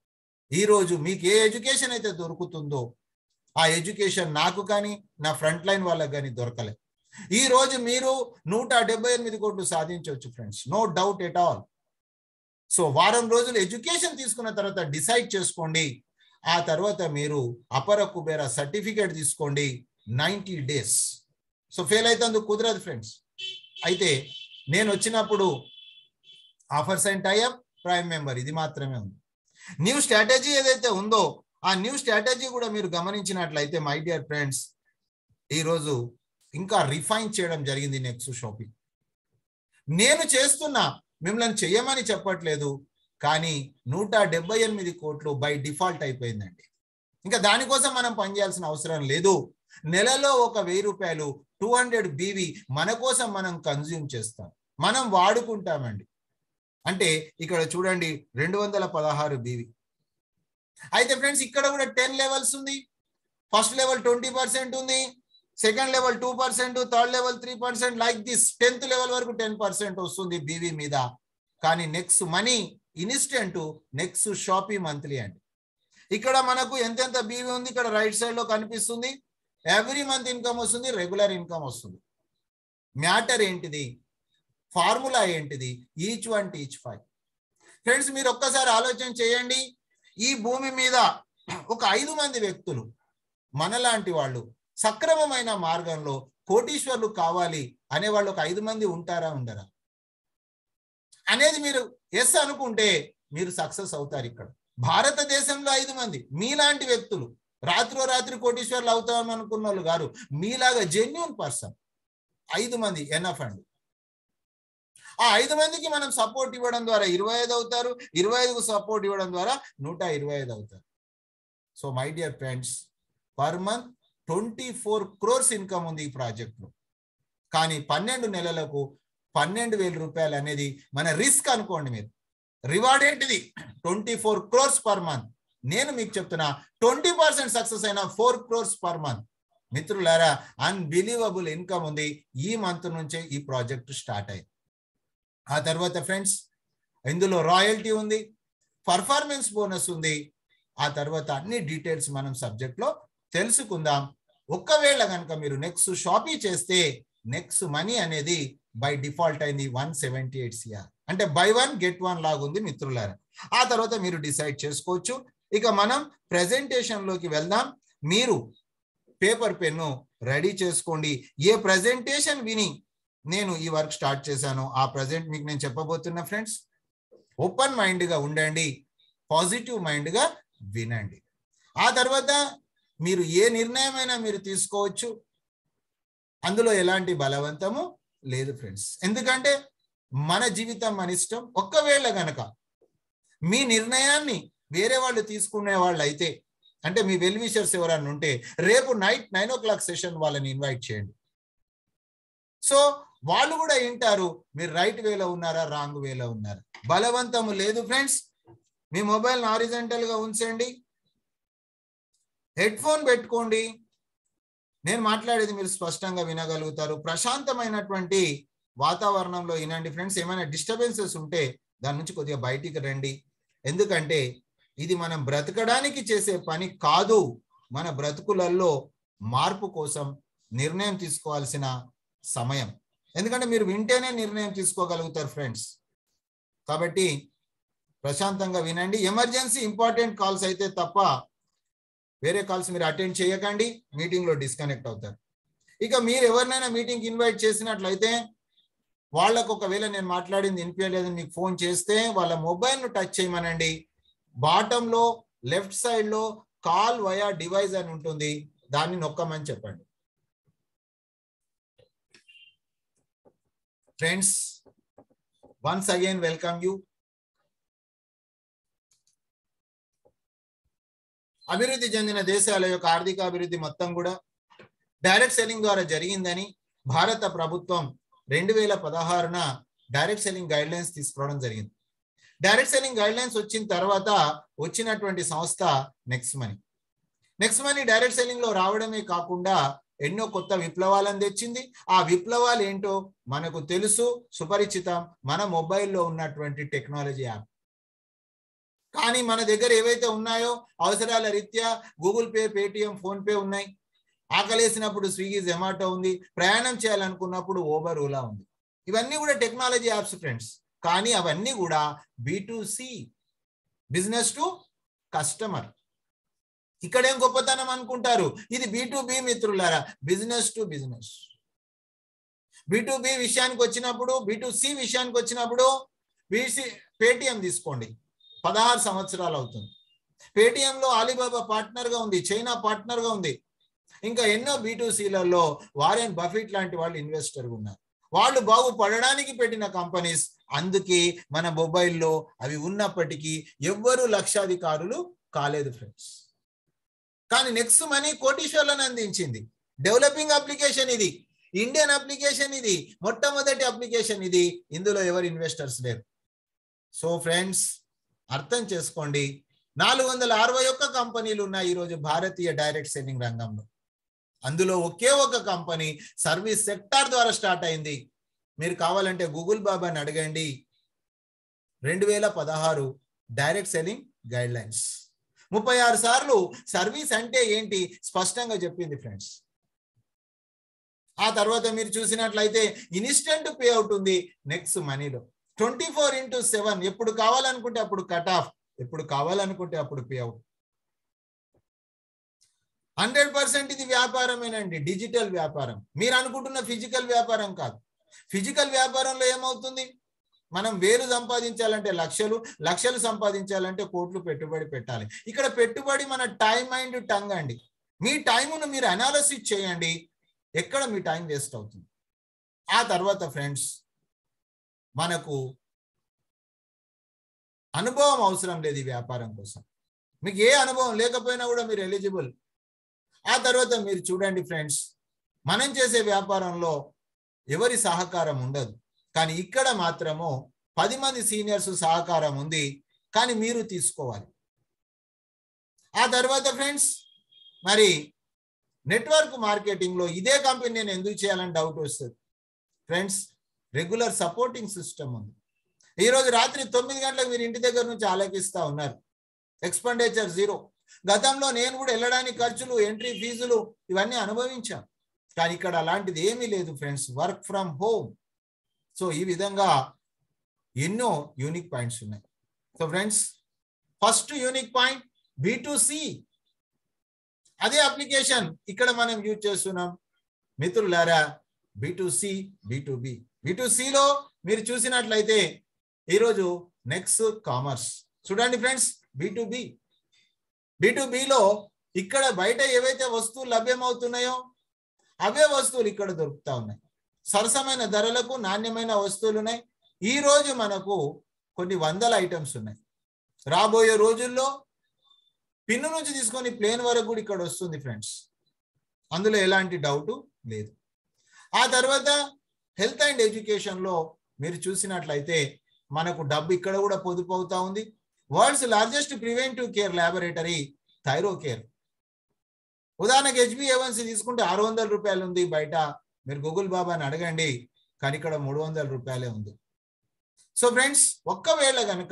ఈరోజు మీకు ఏ ఎడ్యుకేషన్ అయితే దొరుకుతుందో ఆ ఎడ్యుకేషన్ నాకు కానీ నా ఫ్రంట్ లైన్ వాళ్ళకి కానీ దొరకలే. ఈ రోజు మీరు నూట డెబ్బై ఎనిమిది కోట్లు సాధించవచ్చు friends, no doubt at all. So వారం రోజులు ఎడ్యుకేషన్ తీసుకున్న తర్వాత డిసైడ్ చేసుకోండి. ఆ తర్వాత మీరు అపర కుబేర సర్టిఫికేట్ తీసుకోండి నైంటీ డేస్. సో ఫెయిల్ అయితే అందుకు కుదరదు ఫ్రెండ్స్. అయితే నేను వచ్చినప్పుడు offers and tie up prime member ఇది మాత్రమే ఉంది. న్యూ స్ట్రాటజీ ఏదైతే ఉందో ఆ న్యూ స్ట్రాటజీ కూడా మీరు గమనించినట్లయితే మై డియర్ ఫ్రెండ్స్ ఈరోజు ఇంకా రిఫైన్ చేయడం జరిగింది నెక్స్ట్ షాపింగ్. నేను చేస్తున్నా, మిమ్మల్ని చెయ్యమని చెప్పట్లేదు, కానీ నూట డెబ్బై ఎనిమిది కోట్లు బై డిఫాల్ట్ అయిపోయిందండి. ఇంకా దానికోసం మనం పనిచేయాల్సిన అవసరం లేదు. నెలలో ఒక వెయ్యి రూపాయలు టూ హండ్రెడ్ బీవీ మన కోసం మనం కన్జ్యూమ్ చేస్తాం, మనం వాడుకుంటామండి. అంటే ఇక్కడ చూడండి రెండు వందల పదహారు బీవీ. అయితే ఫ్రెండ్స్ ఇక్కడ కూడా టెన్ లెవెల్స్ ఉంది. ఫస్ట్ లెవెల్ ట్వంటీ పర్సెంట్ ఉంది, second level two percent, third level three percent, like this tenth level వరకు టెన్ పర్సెంట్ వస్తుంది బీవీ మీద. కానీ next money instant, next shoppy monthly అండి. ఇక్కడ మనకు ఎంతెంత బీవీ ఉంది ఇక్కడ రైట్ సైడ్ లో కనిపిస్తుంది. ఎవ్రీ మంత్ ఇన్కమ్ వస్తుంది, రెగ్యులర్ ఇన్కమ్ వస్తుంది. మ్యాటర్ ఏంటిది, ఫార్ములా ఏంటిది, each one teach five. Friends మీరు ఒక్కసారి ఆలోచన చేయండి, ఈ భూమి మీద ఒక ఐదు మంది వ్యక్తులు మనలాంటి వాళ్ళు సక్రమమైన మార్గంలో కోటీశ్వర్లు కావాలి అనే వాళ్ళు ఒక ఐదు మంది ఉంటారా ఉండరా అనేది మీరు ఎస్ అనుకుంటే మీరు సక్సెస్ అవుతారు. ఇక్కడ భారతదేశంలో ఐదు మంది మీలాంటి వ్యక్తులు రాత్రో రాత్రి కోటీశ్వర్లు అవుతామని అనుకున్న వాళ్ళు గారు, మీలాగా జెన్యూన్ పర్సన్ ఐదు మంది ఎనఫ్ అండి. ఆ ఐదు మందికి మనం సపోర్ట్ ఇవ్వడం ద్వారా ఇరవై ఐదు అవుతారు, ఇరవై ఐదుకు సపోర్ట్ ఇవ్వడం ద్వారా నూట ఇరవై ఐదు అవుతారు. So my dear friends per month twenty four crores income ఉంది ఈ ప్రాజెక్ట్లో. కానీ పన్నెండు నెలలకు పన్నెండు వేల రూపాయలు అనేది మన రిస్క్ అనుకోండి. మీరు రివార్డ్ ఏంటిది twenty four crores per month. నేను మీకు చెప్తున్నా ట్వంటీ పర్సెంట్ సక్సెస్ అయినా ఫోర్ క్రోర్స్ పర్ మంత్. మిత్రులారా అన్బిలీవబుల్ ఇన్కమ్ ఉంది. ఈ మంత్ నుంచే ఈ ప్రాజెక్ట్ స్టార్ట్ అయింది. ఆ తర్వాత ఫ్రెండ్స్ ఇందులో రాయల్టీ ఉంది, పర్ఫార్మెన్స్ బోనస్ ఉంది. ఆ తర్వాత అన్ని డీటెయిల్స్ మనం సబ్జెక్ట్లో తెలుసుకుందాం. ఒక్కవేళ కనుక మీరు నెక్స్ట్ షాపీ చేస్తే నెక్స్ట్ మనీ అనేది బై డిఫాల్ట్ అయింది వన్ సెవెంటీ ఎయిట్ సిఆర్, అంటే బై వన్ గెట్ వన్ లాగుంది మిత్రులారా. ఆ తర్వాత మీరు డిసైడ్ చేసుకోవచ్చు. ఇక మనం ప్రెజెంటేషన్ లోకి వెళ్దాం. మీరు పేపర్ పెన్ను రెడీ చేసుకోండి. ఏ ప్రెజెంటేషన్ విని నేను ఈ వర్క్ స్టార్ట్ చేశాను ఆ ప్రజెంట్ మీకు నేను చెప్పబోతున్నా ఫ్రెండ్స్. ఓపెన్ మైండ్ గా ఉండండి, పాజిటివ్ మైండ్ గా వినండి. ఆ తర్వాత మీరు ఏ నిర్ణయమైనా మీరు తీసుకోవచ్చు, అందులో ఎలాంటి బలవంతము లేదు ఫ్రెండ్స్. ఎందుకంటే మన జీవితం మన ఇష్టం. ఒక్కవేళ గనక మీ నిర్ణయాన్ని వేరే వాళ్ళు తీసుకునే వాళ్ళు అయితే, అంటే మీ వెల్ విషర్స్ ఎవరన్నా ఉంటే రేపు night nine o'clock session వాళ్ళని ఇన్వైట్ చేయండి. సో వాళ్ళు కూడా వింటారు మీరు రైట్ వేలో ఉన్నారా రాంగ్ వేలో ఉన్నారా. బలవంతము లేదు ఫ్రెండ్స్. మీ మొబైల్ హారిజాంటల్ గా ఉంచండి, హెడ్ ఫోన్ పెట్టుకోండి. నేను మాట్లాడేది మీరు స్పష్టంగా వినగలుగుతారు. ప్రశాంతమైనటువంటి వాతావరణంలో వినండి ఫ్రెండ్స్. ఏమైనా డిస్టర్బెన్సెస్ ఉంటే దాని నుంచి కొద్దిగా బయటికి రండి. ఎందుకంటే ఇది మనం బ్రతకడానికి చేసే పని కాదు, మన బ్రతుకులలో మార్పు కోసం నిర్ణయం తీసుకోవాల్సిన సమయం. ఎందుకంటే మీరు వింటేనే నిర్ణయం తీసుకోగలుగుతారు ఫ్రెండ్స్. కాబట్టి ప్రశాంతంగా వినండి. ఎమర్జెన్సీ ఇంపార్టెంట్ కాల్స్ అయితే తప్ప వేరే కాల్స్ మీరు అటెండ్ చేయకండి, మీటింగ్ లో డిస్కనెక్ట్ అవుతారు. ఇక మీరు ఎవరినైనా మీటింగ్ ఇన్వైట్ చేసినట్లయితే వాళ్ళకు ఒకవేళ నేను మాట్లాడింది వినిపించలేదని మీకు ఫోన్ చేస్తే వాళ్ళ మొబైల్ ను టచ్ చేయమనండి. బాటమ్ లో లెఫ్ట్ సైడ్ లో కాల్ వయా డివైస్ అని ఉంటుంది, దాన్ని నొక్కమని చెప్పండి. Friends once again welcome you. అభివృద్ధి చెందిన దేశాల యొక్క ఆర్థిక అభివృద్ధి మొత్తం కూడా డైరెక్ట్ సెల్లింగ్ ద్వారా జరిగిందని భారత ప్రభుత్వం రెండు వేల పదహారున డైరెక్ట్ సెల్లింగ్ గైడ్ లైన్స్ తీసుకురావడం జరిగింది. డైరెక్ట్ సెల్లింగ్ గైడ్ లైన్స్ వచ్చిన తర్వాత వచ్చినటువంటి సంస్థ next money. Next money direct selling లో రావడమే కాకుండా ఎన్నో కొత్త విప్లవాలను తెచ్చింది. ఆ విప్లవాలు ఏంటో మనకు తెలుసు, సుపరిచితం, మన మొబైల్లో ఉన్నటువంటి టెక్నాలజీ యాప్. కానీ మన దగ్గర ఏవైతే ఉన్నాయో అవసరాల రీత్యా Google Pay, Paytm, PhonePe ఉన్నాయి. ఆకలేసినప్పుడు స్విగ్గీ, జొమాటో ఉంది. ప్రయాణం చేయాలనుకున్నప్పుడు ఓబర్, ఓలా ఉంది. ఇవన్నీ కూడా టెక్నాలజీ యాప్స్ ఫ్రెండ్స్. కానీ అవన్నీ కూడా B to C, business to customer. ఇక్కడేం గొప్పతనం అనుకుంటారు, ఇది బి టు బి మిత్రులారా, business to business. B to B విషయానికి వచ్చినప్పుడు, బి టు సి విషయానికి వచ్చినప్పుడు బీసీ పేటిఎం తీసుకోండి, పదహారు సంవత్సరాలు అవుతుంది. పేటిఎంలో అలీబాబా పార్ట్నర్గా ఉంది, చైనా పార్ట్నర్గా ఉంది. ఇంకా ఎన్నో బి టు సిలలో వారెన్ బఫెట్ లాంటి వాళ్ళు ఇన్వెస్టర్గా ఉన్నారు. వాళ్ళు బాగుపడడానికి పెట్టిన కంపెనీస్. అందుకే మన మొబైల్లో అవి ఉన్నప్పటికీ ఎవ్వరూ లక్షాధికారులు కాలేదు ఫ్రెండ్స్. కానీ నెక్స్ట్ మనీ కోటీశ్వర్లను అందించింది. డెవలపింగ్ అప్లికేషన్ ఇది, ఇండియన్ అప్లికేషన్ ఇది, మొట్టమొదటి అప్లికేషన్ ఇది. ఇందులో ఎవరు ఇన్వెస్టర్స్ లేరు. సో ఫ్రెండ్స్ అర్థం చేసుకోండి, నాలుగు వందల అరవై ఒక్క కంపెనీలు ఉన్నాయి ఈరోజు భారతీయ డైరెక్ట్ సెల్లింగ్ రంగంలో. అందులో ఒకే ఒక కంపెనీ సర్వీస్ సెక్టార్ ద్వారా స్టార్ట్ అయింది. మీరు కావాలంటే గూగుల్ బాబాని అడగండి. రెండు వేల పదహారు డైరెక్ట్ సెల్లింగ్ గైడ్ లైన్స్ ముప్పై ఆరు సార్లు సర్వీస్ అంటే ఏంటి స్పష్టంగా చెప్పింది ఫ్రెండ్స్. ఆ తర్వాత మీరు చూసినట్లయితే ఇన్స్టెంట్ పే అవుట్ ఉంది నెక్స్ట్ మనీలో. ట్వంటీ ఫోర్ ఇంటూ సెవెన్ ఎప్పుడు కావాలనుకుంటే అప్పుడు కట్ ఆఫ్, ఎప్పుడు కావాలనుకుంటే అప్పుడు పే అవుట్. హండ్రెడ్ పర్సెంట్ ఇది వ్యాపారమేనండి, డిజిటల్ వ్యాపారం. మీరు అనుకుంటున్న ఫిజికల్ వ్యాపారం కాదు. ఫిజికల్ వ్యాపారంలో ఏమవుతుంది, మనం వేలు సంపాదించాలంటే లక్షలు, లక్షలు సంపాదించాలంటే కోట్లు పెట్టుబడి పెట్టాలి. ఇక్కడ పెట్టుబడి మన టైం అండ్ టంగ్ అండి. మీ టైమును మీరు అనాలిసిస్ చేయండి, ఎక్కడ మీ టైం వేస్ట్ అవుతుంది. ఆ తర్వాత ఫ్రెండ్స్ మనకు అనుభవం అవసరం లేదు ఈ వ్యాపారం కోసం. మీకు ఏ అనుభవం లేకపోయినా కూడా మీరు ఎలిజిబుల్. ఆ తర్వాత మీరు చూడండి ఫ్రెండ్స్, మనం చేసే వ్యాపారంలో ఎవరి సహకారం ఉండదు, కానీ ఇక్కడ మాత్రము పది మంది సీనియర్స్ సహకారం ఉంది, కానీ మీరు తీసుకోవాలి. ఆ తర్వాత ఫ్రెండ్స్ మరి నెట్వర్క్ మార్కెటింగ్లో ఇదే కంపెనీ నేను ఎందుకు చేయాలని డౌట్ వస్తుంది ఫ్రెండ్స్. రెగ్యులర్ సపోర్టింగ్ సిస్టమ్ ఉంది. ఈరోజు రాత్రి తొమ్మిది గంటలకు మీరు ఇంటి దగ్గర నుంచి ఆలోచిస్తూ ఉన్నారు. Expenditure zero. గతంలో నేను కూడా వెళ్ళడానికి ఖర్చులు, ఎంట్రీ ఫీజులు ఇవన్నీ అనుభవించాను. కానీ ఇక్కడ అలాంటిది ఏమీ లేదు friends, work from home. So ఈ విధంగా ఎన్నో యూనిక్ పాయింట్స్ ఉన్నాయి. So friends first unique point B to C. అదే అప్లికేషన్ ఇక్కడ మనం యూజ్ చేస్తున్నాం మిత్రులారా. B to C, B to B. B to సిలో మీరు చూసినట్లయితే ఈరోజు నెక్స్ట్ కామర్స్. చూడండి friends, B to B. B to బిలో ఇక్కడ బయట ఏవైతే వస్తువులు లభ్యమవుతున్నాయో అవే వస్తువులు ఇక్కడ దొరుకుతా ఉన్నాయి. సరసమైన ధరలకు నాణ్యమైన వస్తువులు ఉన్నాయి. ఈ రోజు మనకు కొన్ని వందల ఐటమ్స్ ఉన్నాయి. రాబోయే రోజుల్లో పిన్ను నుంచి తీసుకొని ప్లేన్ వరకు కూడా ఇక్కడ వస్తుంది ఫ్రెండ్స్, అందులో ఎలాంటి డౌట్ లేదు. ఆ తర్వాత హెల్త్ అండ్ ఎడ్యుకేషన్లో మీరు చూసినట్లయితే మనకు డబ్బు ఇక్కడ కూడా పొదుపు అవుతా ఉంది. World's largest preventive care laboratory Thyrocare. ఉదాహరణకు హెచ్బిఏవన్సీ తీసుకుంటే ఆరు వందల రూపాయలు ఉంది బయట, మీరు గూగుల్ బాబాని అడగండి, కానీ ఇక్కడ మూడు వందల రూపాయలే ఉంది. సో ఫ్రెండ్స్ ఒక్కవేళ కనుక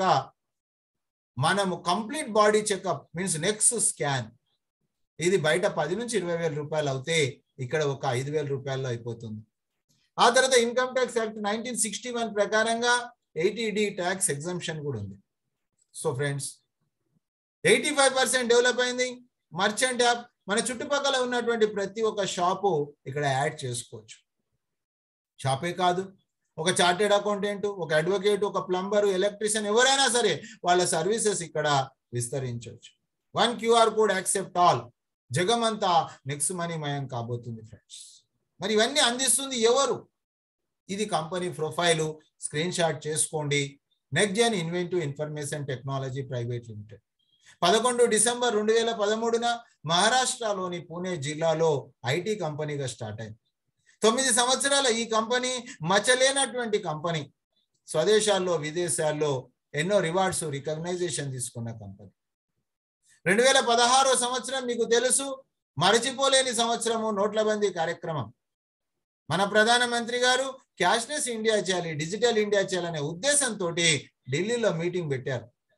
మనము complete body checkup means next scan ఇది బయట పది నుంచి ఇరవై వేల రూపాయలు అవుతే ఇక్కడ ఒక ఐదు వేల రూపాయల్లో అయిపోతుంది. ఆ తర్వాత income tax act nineteen sixty one ప్రకారంగా ఎయిటీ డి ట్యాక్స్ ఎగ్జంప్షన్ కూడా ఉంది. So friends eighty five percent develop అయింది. మర్చెంట్ యాప్ మన చుట్టుపక్కల ఉన్నటువంటి ప్రతి ఒక్క షాపు ఇక్కడ యాడ్ చేసుకోవచ్చు. షాపే కాదు, ఒక చార్టెడ్ అకౌంటెంట్, ఒక అడ్వకేట్, ఒక ప్లంబరు, ఎలక్ట్రీషియన్ ఎవరైనా సరే వాళ్ళ సర్వీసెస్ ఇక్కడ విస్తరించవచ్చు. One QR code accept all. జగమంతా నెక్స్ట్ మనీ మయం కాబోతుంది ఫ్రెండ్స్. మరి ఇవన్నీ అందిస్తుంది ఎవరు? ఇది కంపెనీ ప్రొఫైలు, స్క్రీన్ షాట్ చేసుకోండి. Next gen inventive information technology private limited. పదకొండు డిసెంబర్ రెండు వేల పదమూడున మహారాష్ట్రలోని పూణే జిల్లాలో ఐటీ కంపెనీగా స్టార్ట్ అయింది. తొమ్మిది సంవత్సరాల ఈ కంపెనీ మచ్చలేనటువంటి కంపెనీ. స్వదేశాల్లో విదేశాల్లో ఎన్నో రివార్డ్స్, రికగ్నైజేషన్ తీసుకున్న కంపెనీ. రెండు వేల పదహారో సంవత్సరం మీకు తెలుసు, మరచిపోలేని సంవత్సరము నోట్ల బందీ కార్యక్రమం. మన ప్రధానమంత్రి గారు క్యాష్లెస్ ఇండియా చేయాలి, డిజిటల్ ఇండియా చేయాలనే ఉద్దేశంతో ఢిల్లీలో మీటింగ్ పెట్టారు.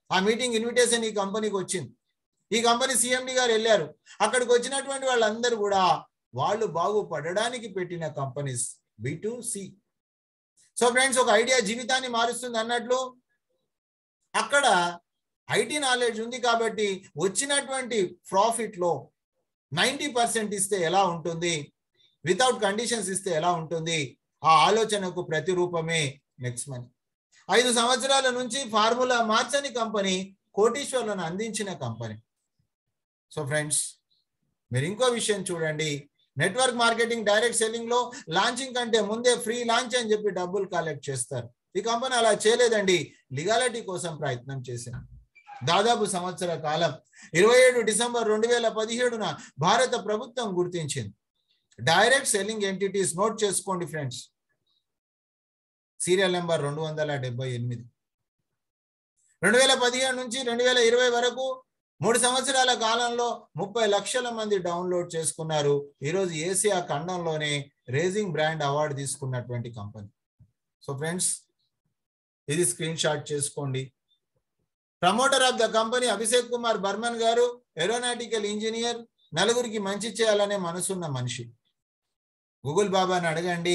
ఆ మీటింగ్ ఇన్విటేషన్ ఈ కంపెనీకి వచ్చింది. ఈ కంపెనీ సిఎండి గారు వెళ్ళారు. అక్కడికి వచ్చినటువంటి వాళ్ళందరూ కూడా వాళ్ళు బాగుపడడానికి పెట్టిన companies B to C. So friends, ఒక ఐడియా జీవితాన్ని మారుస్తుంది అన్నట్లు అక్కడ ఐటీ నాలెడ్జ్ ఉంది కాబట్టి వచ్చినటువంటి ప్రాఫిట్ లో నైంటీ పర్సెంట్ ఇస్తే ఎలా ఉంటుంది, వితౌట్ కండిషన్స్ ఇస్తే ఎలా ఉంటుంది, ఆ ఆలోచనకు ప్రతిరూపమే నెక్స్ట్ మనీ. ఐదు సంవత్సరాల నుంచి ఫార్ములా మార్చని కంపెనీ కోటీశ్వర్లను అందించిన కంపెనీ. సో ఫ్రెండ్స్, మీరు ఇంకో విషయం చూడండి, నెట్వర్క్ మార్కెటింగ్ డైరెక్ట్ సెల్లింగ్ లో లాంచింగ్ కంటే ముందే ఫ్రీ లాంచ్ అని చెప్పి డబ్బులు కలెక్ట్ చేస్తారు. ఈ కంపెనీ అలా చేయలేదండి, లీగాలిటీ కోసం ప్రయత్నం చేసింది. దాదాపు సంవత్సర కాలం ఇరవై ఏడు డిసెంబర్ రెండు వేల పదిహేడున భారత ప్రభుత్వం గుర్తించింది. డైరెక్ట్ సెల్లింగ్ ఎంటిటీస్ నోట్ చేసుకోండి ఫ్రెండ్స్, సీరియల్ నెంబర్ రెండు వందల డెబ్బై ఎనిమిది. రెండు వేల పదిహేడు నుంచి రెండు వేల ఇరవై వరకు మూడు సంవత్సరాల కాలంలో ముప్పై లక్షల మంది డౌన్లోడ్ చేసుకున్నారు. ఈరోజు ఏసియా ఖండంలోనే రేజింగ్ బ్రాండ్ అవార్డు తీసుకున్నటువంటి కంపెనీ. సో ఫ్రెండ్స్, ఇది స్క్రీన్ షాట్ చేసుకోండి. Promoter of the company Abhishek Kumar Barman గారు, ఏరోనాటికల్ ఇంజనీర్, నలుగురికి మంచి చేయాలనే మనసున్న మనిషి. గూగుల్ బాబాని అడగండి.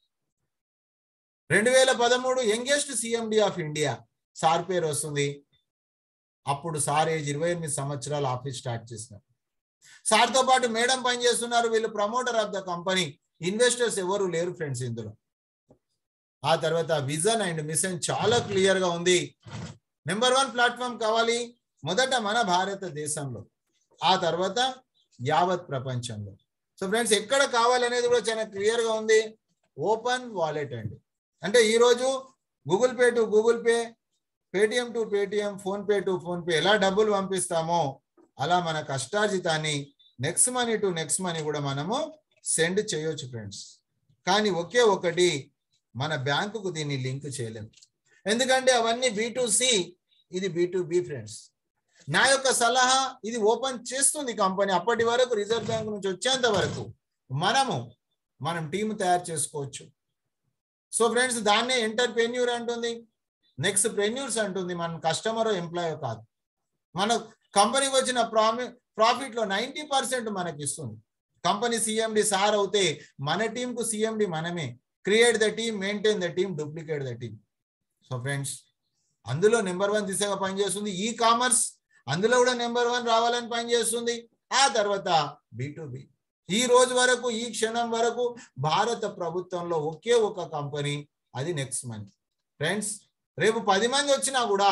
రెండు వేల పదమూడు youngest CMD of India sir పేరు వస్తుంది. అప్పుడు సార్ ఏజ్ ఇరవై ఎనిమిది సంవత్సరాలు ఆఫీస్ స్టార్ట్ చేసినారు. సార్తో పాటు మేడం పనిచేస్తున్నారు. వీళ్ళు promoter of the company. Investors ఎవరు లేరు ఫ్రెండ్స్ ఇందులో. ఆ తర్వాత విజన్ అండ్ మిషన్ చాలా క్లియర్ గా ఉంది. నెంబర్ వన్ ప్లాట్ఫామ్ కావాలి, మొదట మన భారతదేశంలో, ఆ తర్వాత యావత్ ప్రపంచంలో. సో ఫ్రెండ్స్, ఎక్కడ కావాలనేది కూడా చాలా క్లియర్ గా ఉంది. ఓపెన్ వాలెట్ అండి, అంటే ఈరోజు Google Pay to Google Pay, Paytm to Paytm, PhonePe to PhonePe ఎలా డబ్బులు పంపిస్తామో అలా మన కష్టార్జితాన్ని next money to next money కూడా మనము సెండ్ చేయొచ్చు ఫ్రెండ్స్. కానీ ఒకే ఒకటి, మన బ్యాంకుకు దీన్ని లింక్ చేయలేము. ఎందుకంటే అవన్నీ బి టు సి, ఇది బి టు బి ఫ్రెండ్స్. నా యొక్క సలహా, ఇది ఓపెన్ చేస్తుంది కంపెనీ. అప్పటి వరకు రిజర్వ్ బ్యాంక్ నుంచి వచ్చేంత వరకు మనము మనం టీం తయారు చేసుకోవచ్చు. సో ఫ్రెండ్స్, దాన్నే ఎంటర్ప్రెన్యూర్ అంటుంది, నెక్స్ట్ ప్రెన్యూర్స్ అంటుంది. మన కస్టమర్ ఎంప్లాయ్ కాదు. మన కంపెనీకి వచ్చిన ప్రామి ప్రాఫిట్ లో నైంటీ పర్సెంట్ మనకి ఇస్తుంది. కంపెనీ సిఎండి సార్ అవుతే మన టీంకు సిఎండి మనమే. Create the team, maintain the team, duplicate the team. So friends, అందులో నెంబర్ వన్ దిశగా పనిచేస్తుంది ఈ కామర్స్. అందులో కూడా నెంబర్ వన్ రావాలని పనిచేస్తుంది. ఆ తర్వాత బి టు బి. ఈ రోజు వరకు, ఈ క్షణం వరకు భారత ప్రభుత్వంలో ఒకే ఒక కంపెనీ, అది నెక్స్ట్ మనీ ఫ్రెండ్స్. రేపు పది మంది వచ్చినా కూడా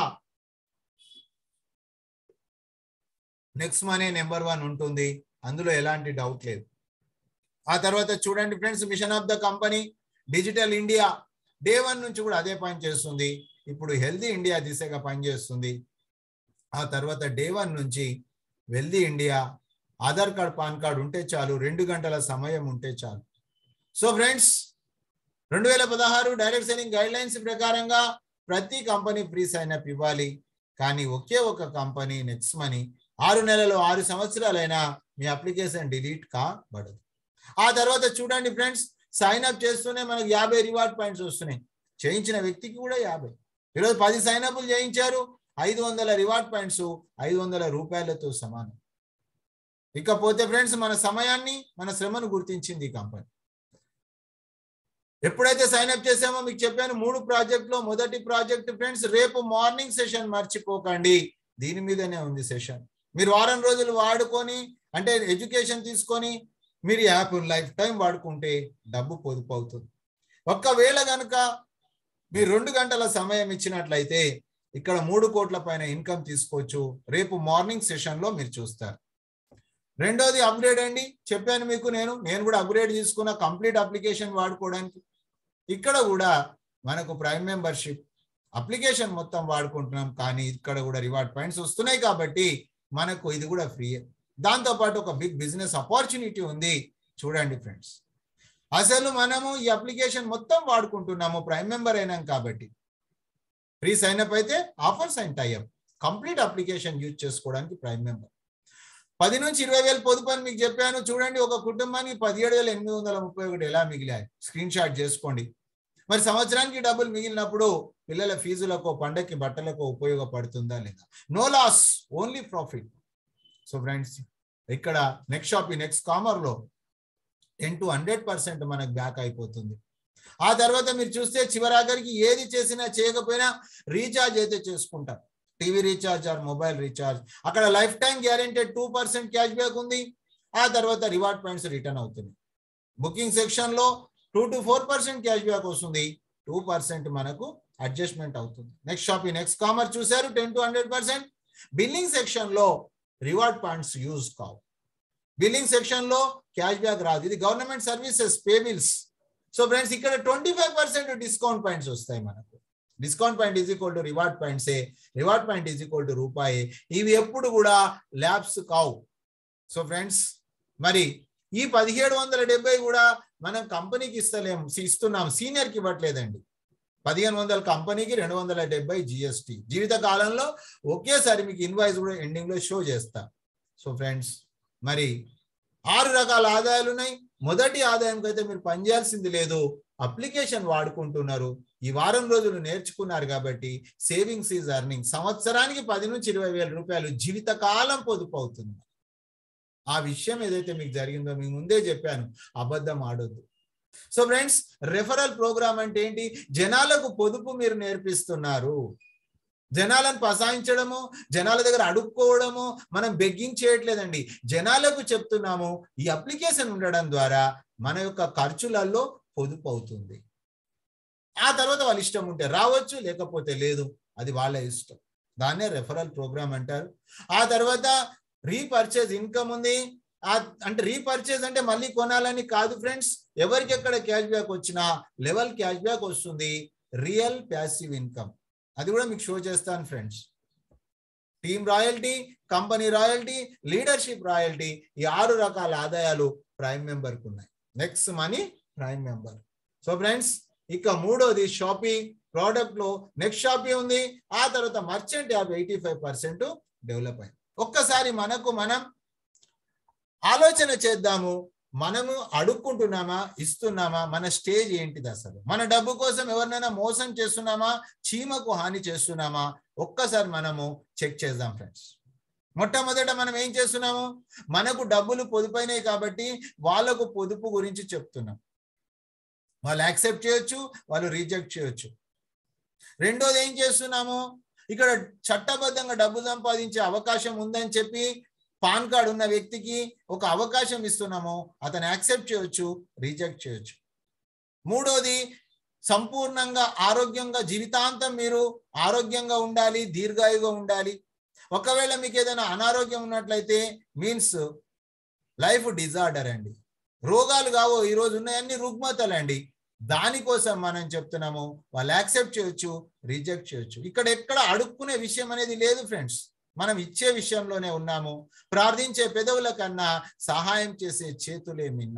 నెక్స్ట్ మనీ నెంబర్ వన్ ఉంటుంది, అందులో ఎలాంటి డౌట్ లేదు. ఆ తర్వాత చూడండి friends, mission of the company digital India. Day one నుంచి కూడా అదే పని చేస్తుంది. ఇప్పుడు హెల్దీ ఇండియా దిశగా పనిచేస్తుంది. ఆ తర్వాత డే వన్ నుంచి wealthy India, Aadhaar card, PAN card ఉంటే చాలు, రెండు గంటల సమయం ఉంటే చాలు. సో ఫ్రెండ్స్, రెండు వేల పదహారు డైరెక్ట్ సెల్లింగ్ గైడ్ లైన్స్ ప్రకారంగా ప్రతి కంపెనీ ఫ్రీ సైన్ అప్ ఇవ్వాలి. కానీ ఒకే ఒక కంపెనీ నెక్స్ట్ మనీ ఆరు నెలలు ఆరు సంవత్సరాలైనా మీ అప్లికేషన్ డిలీట్ కాబడదు. ఆ తర్వాత చూడండి ఫ్రెండ్స్, సైన్ అప్ చేస్తూనే మనకు యాభై రివార్డ్ పాయింట్స్ వస్తున్నాయి. చేయించిన వ్యక్తికి కూడా యాభై. ఈరోజు పది సైన్ అప్లు చేయించారు, ఐదు వందల రివార్డ్ పాయింట్స్ ఐదు వందల రూపాయలతో సమానం. ఇకపోతే ఫ్రెండ్స్, మన సమయాన్ని, మన శ్రమను గుర్తించింది ఈ కంపెనీ. ఎప్పుడైతే సైన్ అప్ చేసామో మీకు చెప్పాను, మూడు ప్రాజెక్టులో మొదటి ప్రాజెక్ట్ ఫ్రెండ్స్, రేపు మార్నింగ్ సెషన్ మర్చిపోకండి. దీని మీదనే ఉంది సెషన్. మీరు వారం రోజులు వాడుకొని, అంటే ఎడ్యుకేషన్ తీసుకొని మీరు యాప్ లైఫ్ టైం వాడుకుంటే డబ్బు పొదుపు అవుతుంది. ఒక్కవేళ కనుక మీరు రెండు గంటల సమయం ఇచ్చినట్లయితే ఇక్కడ మూడు కోట్ల పైన ఇన్కమ్ తీసుకోవచ్చు. రేపు మార్నింగ్ సెషన్ లో మీరు చూస్తారు. రెండోది అప్గ్రేడ్ అండి. చెప్పాను మీకు, నేను నేను కూడా అప్గ్రేడ్ తీసుకున్న కంప్లీట్ అప్లికేషన్ వాడుకోవడానికి. ఇక్కడ కూడా మనకు ప్రైమ్ మెంబర్షిప్ అప్లికేషన్ మొత్తం వాడుకుంటున్నాం, కానీ ఇక్కడ కూడా రివార్డ్ పాయింట్స్ వస్తున్నాయి కాబట్టి మనకు ఇది కూడా ఫ్రీ. దాంతోపాటు ఒక బిగ్ బిజినెస్ ఆపర్చునిటీ ఉంది. చూడండి ఫ్రెండ్స్, అసలు మనము ఈ అప్లికేషన్ మొత్తం వాడుకుంటున్నాము ప్రైమ్ మెంబర్ అయినాం కాబట్టి. ఫ్రీ సైన్ అప్ అయితే offers and tie up, complete application use చేసుకోవడానికి ప్రైమ్ మెంబర్. పది నుంచి ఇరవై వేలు పొదుపు అని మీకు చెప్పాను. చూడండి, ఒక కుటుంబానికి పదిహేడు వేల ఎనిమిది వందల ముప్పై ఒకటి ఎలా మిగిలాయి. స్క్రీన్ షాట్ చేసుకోండి. మరి సంవత్సరానికి డబ్బులు మిగిలినప్పుడు పిల్లల ఫీజులకు, పండగకి బట్టలకు ఉపయోగపడుతుందా లేదా? No loss, only profit. So friends, ఇక్కడ నెక్స్ట్ షాప్ నెక్స్ట్ కామర్ లో టెన్ టు హండ్రెడ్ పర్సెంట్ మనకు బ్యాక్ అయిపోతుంది. ఆ తర్వాత మీరు చూస్తే చివరాఖరికి ఏది చేసినా చేయకపోయినా రీఛార్జ్ అయితే చేసుకుంటాం, TV recharge or mobile recharge. అక్కడ lifetime guaranteed two percent cash back ఉంది. ఆ తర్వాత రివార్డ్ పాయింట్స్ రిటర్న్ అవుతుంది. బుకింగ్ సెక్షన్ లో two to four percent cash back వస్తుంది, టూ పర్సెంట్ మనకు అడ్జస్ట్మెంట్ అవుతుంది. నెక్స్ట్ షాప్ నెక్స్ట్ కామర్ చూసారు, ten to hundred percent. Billing section లో రివార్డ్ పాయింట్స్ యూజ్ కావు, బిల్లింగ్ సెక్షన్ లో క్యాష్ బ్యాక్ రాదు. ఇది government services, pay bills. So friends, ఇక్కడ twenty five percent discount points వస్తాయి మనకు. Discount point is equal to reward పాయింట్సే, reward point is equal to రూపాయి. ఇవి ఎప్పుడు కూడా ల్యాబ్స్ కావు. సో ఫ్రెండ్స్, మరి ఈ పదిహేడు వందల డెబ్బై కూడా మనం కంపెనీకి ఇస్తలేము, ఇస్తున్నాం, సీనియర్కి ఇవ్వట్లేదండి. పదిహేను వందల కంపెనీకి, రెండు వందల డెబ్బై జిఎస్టి. జీవిత కాలంలో ఒకేసారి మీకు ఇన్వాయిస్ కూడా ఎండింగ్ లో షో చేస్తా. సో ఫ్రెండ్స్, మరి ఆరు రకాల ఆదాయాలు ఉన్నాయి. మొదటి ఆదాయంకి అయితే మీరు పనిచేయాల్సింది లేదు, అప్లికేషన్ వాడుకుంటున్నారు, ఈ వారం రోజులు నేర్చుకున్నారు కాబట్టి సేవింగ్స్ ఈజ్ ఎర్నింగ్. సంవత్సరానికి పది నుంచి ఇరవై వేల రూపాయలు జీవితకాలం పొదుపు అవుతుంది. ఆ విషయం ఏదైతే మీకు జరిగిందో మీకు ముందే చెప్పాను, అబద్ధం ఆడొద్దు. సో ఫ్రెండ్స్, రెఫరల్ ప్రోగ్రామ్ అంటే ఏంటి? జనాలకు పొదుపు మీరు నేర్పిస్తున్నారు. జనాలను పసాయించడము, జనాల దగ్గర అడుక్కోవడము మనం బెగ్గింగ్ చేయట్లేదండి. జనాలకు చెప్తున్నాము, ఈ అప్లికేషన్ ఉండడం ద్వారా మన యొక్క ఖర్చులలో పొదుపు అవుతుంది. ఆ తర్వాత వాళ్ళ ఇష్టం ఉంటే రావచ్చు, లేకపోతే లేదు, అది వాళ్ళ ఇష్టం. దాన్నే రెఫరల్ ప్రోగ్రామ్ అంటారు. ఆ తర్వాత రీపర్చేజ్ ఇన్కమ్ ఉంది. అంటే రీపర్చేజ్ అంటే మళ్ళీ కొనాలని కాదు ఫ్రెండ్స్, ఎవరికి ఎక్కడ క్యాష్ బ్యాక్ వచ్చినా లెవెల్ క్యాష్ బ్యాక్ వస్తుంది. రియల్ ప్యాసివ్ ఇన్కమ్, అది కూడా మీకు షో చేస్తాను friends. Team royalty, company royalty, leadership royalty, ఈ ఆరు రకాల ఆదాయాలు ప్రైమ్ మెంబర్కి ఉన్నాయి. Next money prime member. So friends, ఇక మూడోది షాపీ. ప్రోడక్ట్ లో నెక్స్ట్ షాపీ ఉంది. ఆ తర్వాత merchant app eighty five percent develop అయింది. ఒక్కసారి మనకు మనం ఆలోచన చేద్దాము, మనము అడుక్కుంటున్నామా, ఇస్తున్నామా, మన స్టేజ్ ఏంటిది? అసలు మన డబ్బు కోసం ఎవరినైనా మోసం చేస్తున్నామా, చీమకు హాని చేస్తున్నామా? ఒక్కసారి మనము చెక్ చేద్దాం ఫ్రెండ్స్. మొట్టమొదట మనం ఏం చేస్తున్నాము? మనకు డబ్బులు పొదుపైనాయి కాబట్టి వాళ్ళకు పొదుపు గురించి చెప్తున్నాం. వాళ్ళు యాక్సెప్ట్ చేయొచ్చు, వాళ్ళు రిజెక్ట్ చేయొచ్చు. రెండోది ఏం చేస్తున్నాము? ఇక్కడ చట్టబద్ధంగా డబ్బు సంపాదించే అవకాశం ఉందని చెప్పి పాన్ కార్డ్ ఉన్న వ్యక్తికి ఒక అవకాశం ఇస్తున్నాము, అతను యాక్సెప్ట్ చేయొచ్చు, రిజెక్ట్ చేయొచ్చు. మూడోది, సంపూర్ణంగా ఆరోగ్యంగా జీవితాంతం మీరు ఆరోగ్యంగా ఉండాలి, దీర్ఘాయుగా ఉండాలి. ఒకవేళ మీకు ఏదైనా అనారోగ్యం ఉన్నట్లయితే మీన్స్ లైఫ్ డిజార్డర్ అండి, రోగాలు కావు, ఈరోజు ఉన్నాయన్ని రుగ్మతలు అండి. దానికోసం మనం చెప్తున్నాము, వాళ్ళు యాక్సెప్ట్ చేయొచ్చు, రిజెక్ట్ చేయొచ్చు. ఇక్కడ ఎక్కడ అడుక్కునే విషయం అనేది లేదు ఫ్రెండ్స్, మనం ఇచ్చే విషయంలోనే ఉన్నాము. ప్రార్థించే పెదవుల కన్నా సహాయం చేసే చేతులే మిన్న.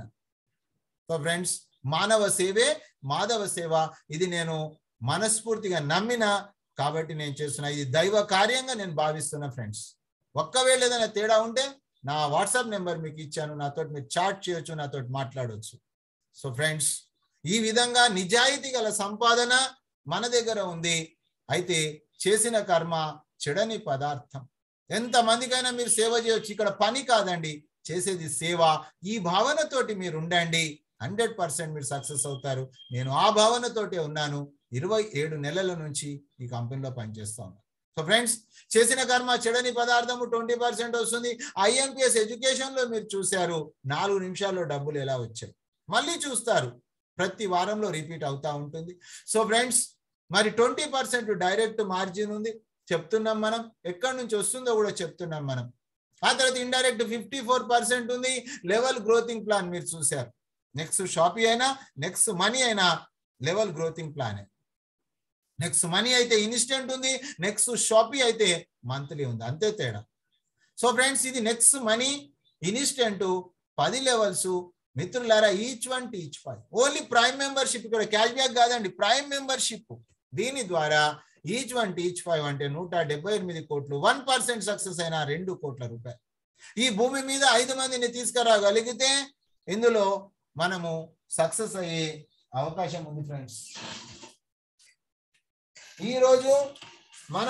సో ఫ్రెండ్స్, మానవ సేవే మాధవ సేవ, ఇది నేను మనస్ఫూర్తిగా నమ్మిన కాబట్టి నేను చేస్తున్నా. ఇది దైవ కార్యంగా నేను భావిస్తున్నా ఫ్రెండ్స్. ఒక్కవేళ ఏదైనా తేడా ఉంటే నా వాట్సాప్ నెంబర్ మీకు ఇచ్చాను, నాతో మీరు చాట్ చేయొచ్చు, నాతో మాట్లాడవచ్చు. సో ఫ్రెండ్స్, ఈ విధంగా నిజాయితీ గల సంపాదన మన దగ్గర ఉంది. అయితే చేసిన కర్మ చెడని పదార్థం. ఎంతమందికైనా మీరు సేవ చేయొచ్చు, ఇక్కడ పని కాదండి, చేసేది సేవ. ఈ భావనతోటి మీరు ఉండండి, హండ్రెడ్ పర్సెంట్ మీరు సక్సెస్ అవుతారు. నేను ఆ భావనతోటే ఉన్నాను. ఇరవై ఏడు నెలల నుంచి ఈ కంపెనీలో పనిచేస్తా ఉన్నాను. సో ఫ్రెండ్స్, చేసిన కర్మ చెడని పదార్థము ట్వంటీ పర్సెంట్ వస్తుంది. ఐఎంపిఎస్ ఎడ్యుకేషన్ లో మీరు చూశారు, నాలుగు నిమిషాల్లో డబ్బులు ఎలా వచ్చాయి. మళ్ళీ చూస్తారు, ప్రతి వారంలో రిపీట్ అవుతా ఉంటుంది. సో ఫ్రెండ్స్, మరి ట్వంటీ పర్సెంట్ డైరెక్ట్ మార్జిన్ ఉంది చెప్తున్నాం మనం, ఎక్కడి నుంచి వస్తుందో కూడా చెప్తున్నాం మనం. ఆ తర్వాత ఇండైరెక్ట్ ఫిఫ్టీ ఫోర్ పర్సెంట్ ఉంది. లెవెల్ గ్రోతింగ్ ప్లాన్ మీరు చూశారు. నెక్స్ట్ షాపీ అయినా, నెక్స్ట్ మనీ అయినా level growthing plan. Next money అయితే ఇన్స్టెంట్ ఉంది, నెక్స్ట్ షాపీ అయితే మంత్లీ ఉంది, అంతే తేడా. సో ఫ్రెండ్స్, ఇది నెక్స్ట్ మనీ, ఇన్స్టెంట్, పది లెవెల్స్. మిత్రులారా, each one teach five. Only prime membership, ఇక్కడ క్యాష్ బ్యాక్ కాదండి, ప్రైమ్ మెంబర్షిప్. దీని ద్వారా ఈచ్ వన్ టీచ్ ఫైవ్ అంటే నూట డెబ్బై ఎనిమిది కోట్లు, వన్ పర్సెంట్ సక్సెస్ అయినా రెండు కోట్ల రూపాయలు. ఈ భూమి మీద ఐదు మందిని తీసుకురాగలిగితే ఇందులో మనము సక్సెస్ అయ్యే అవకాశం ఉంది ఫ్రెండ్స్. ఈరోజు మన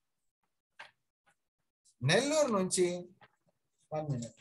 నెల్లూరు నుంచి one minute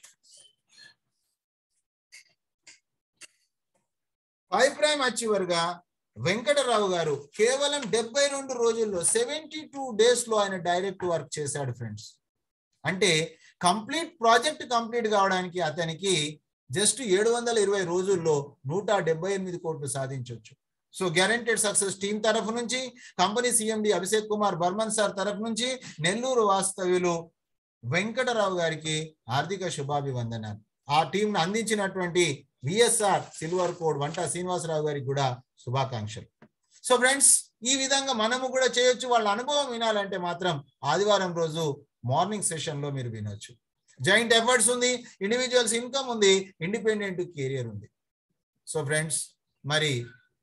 five prime achiever గా వెంకటరావు గారు కేవలం డెబ్బై రెండు రోజుల్లో సెవెంటీ టూ డేస్ లో ఆయన డైరెక్ట్ వర్క్ చేశాడు ఫ్రెండ్స్. అంటే కంప్లీట్ ప్రాజెక్ట్ కంప్లీట్ కావడానికి అతనికి జస్ట్ ఏడు వందల ఇరవై రోజుల్లో నూట డెబ్బై ఎనిమిది కోట్లు సాధించవచ్చు. సో గ్యారెంటెడ్ సక్సెస్ టీం తరఫు నుంచి, company CMD Abhishek Kumar Barman sir తరఫు నుంచి నెల్లూరు వాస్తవ్యులు వెంకటరావు గారికి ఆర్థిక శుభాభివందనాలు. ఆ టీంను అందించినటువంటి విఎస్ఆర్ సిల్వర్ కోడ్ వంట శ్రీనివాసరావు గారికి కూడా శుభాకాంక్షలు. సో ఫ్రెండ్స్, ఈ విధంగా మనము కూడా చేయొచ్చు. వాళ్ళ అనుభవం వినాలంటే మాత్రం ఆదివారం రోజు మార్నింగ్ సెషన్ లో మీరు వినొచ్చు. జాయింట్ ఎఫర్ట్స్ ఉంది, ఇండివిజువల్స్ ఇన్కమ్ ఉంది, ఇండిపెండెంట్ కెరియర్ ఉంది. సో ఫ్రెండ్స్, మరి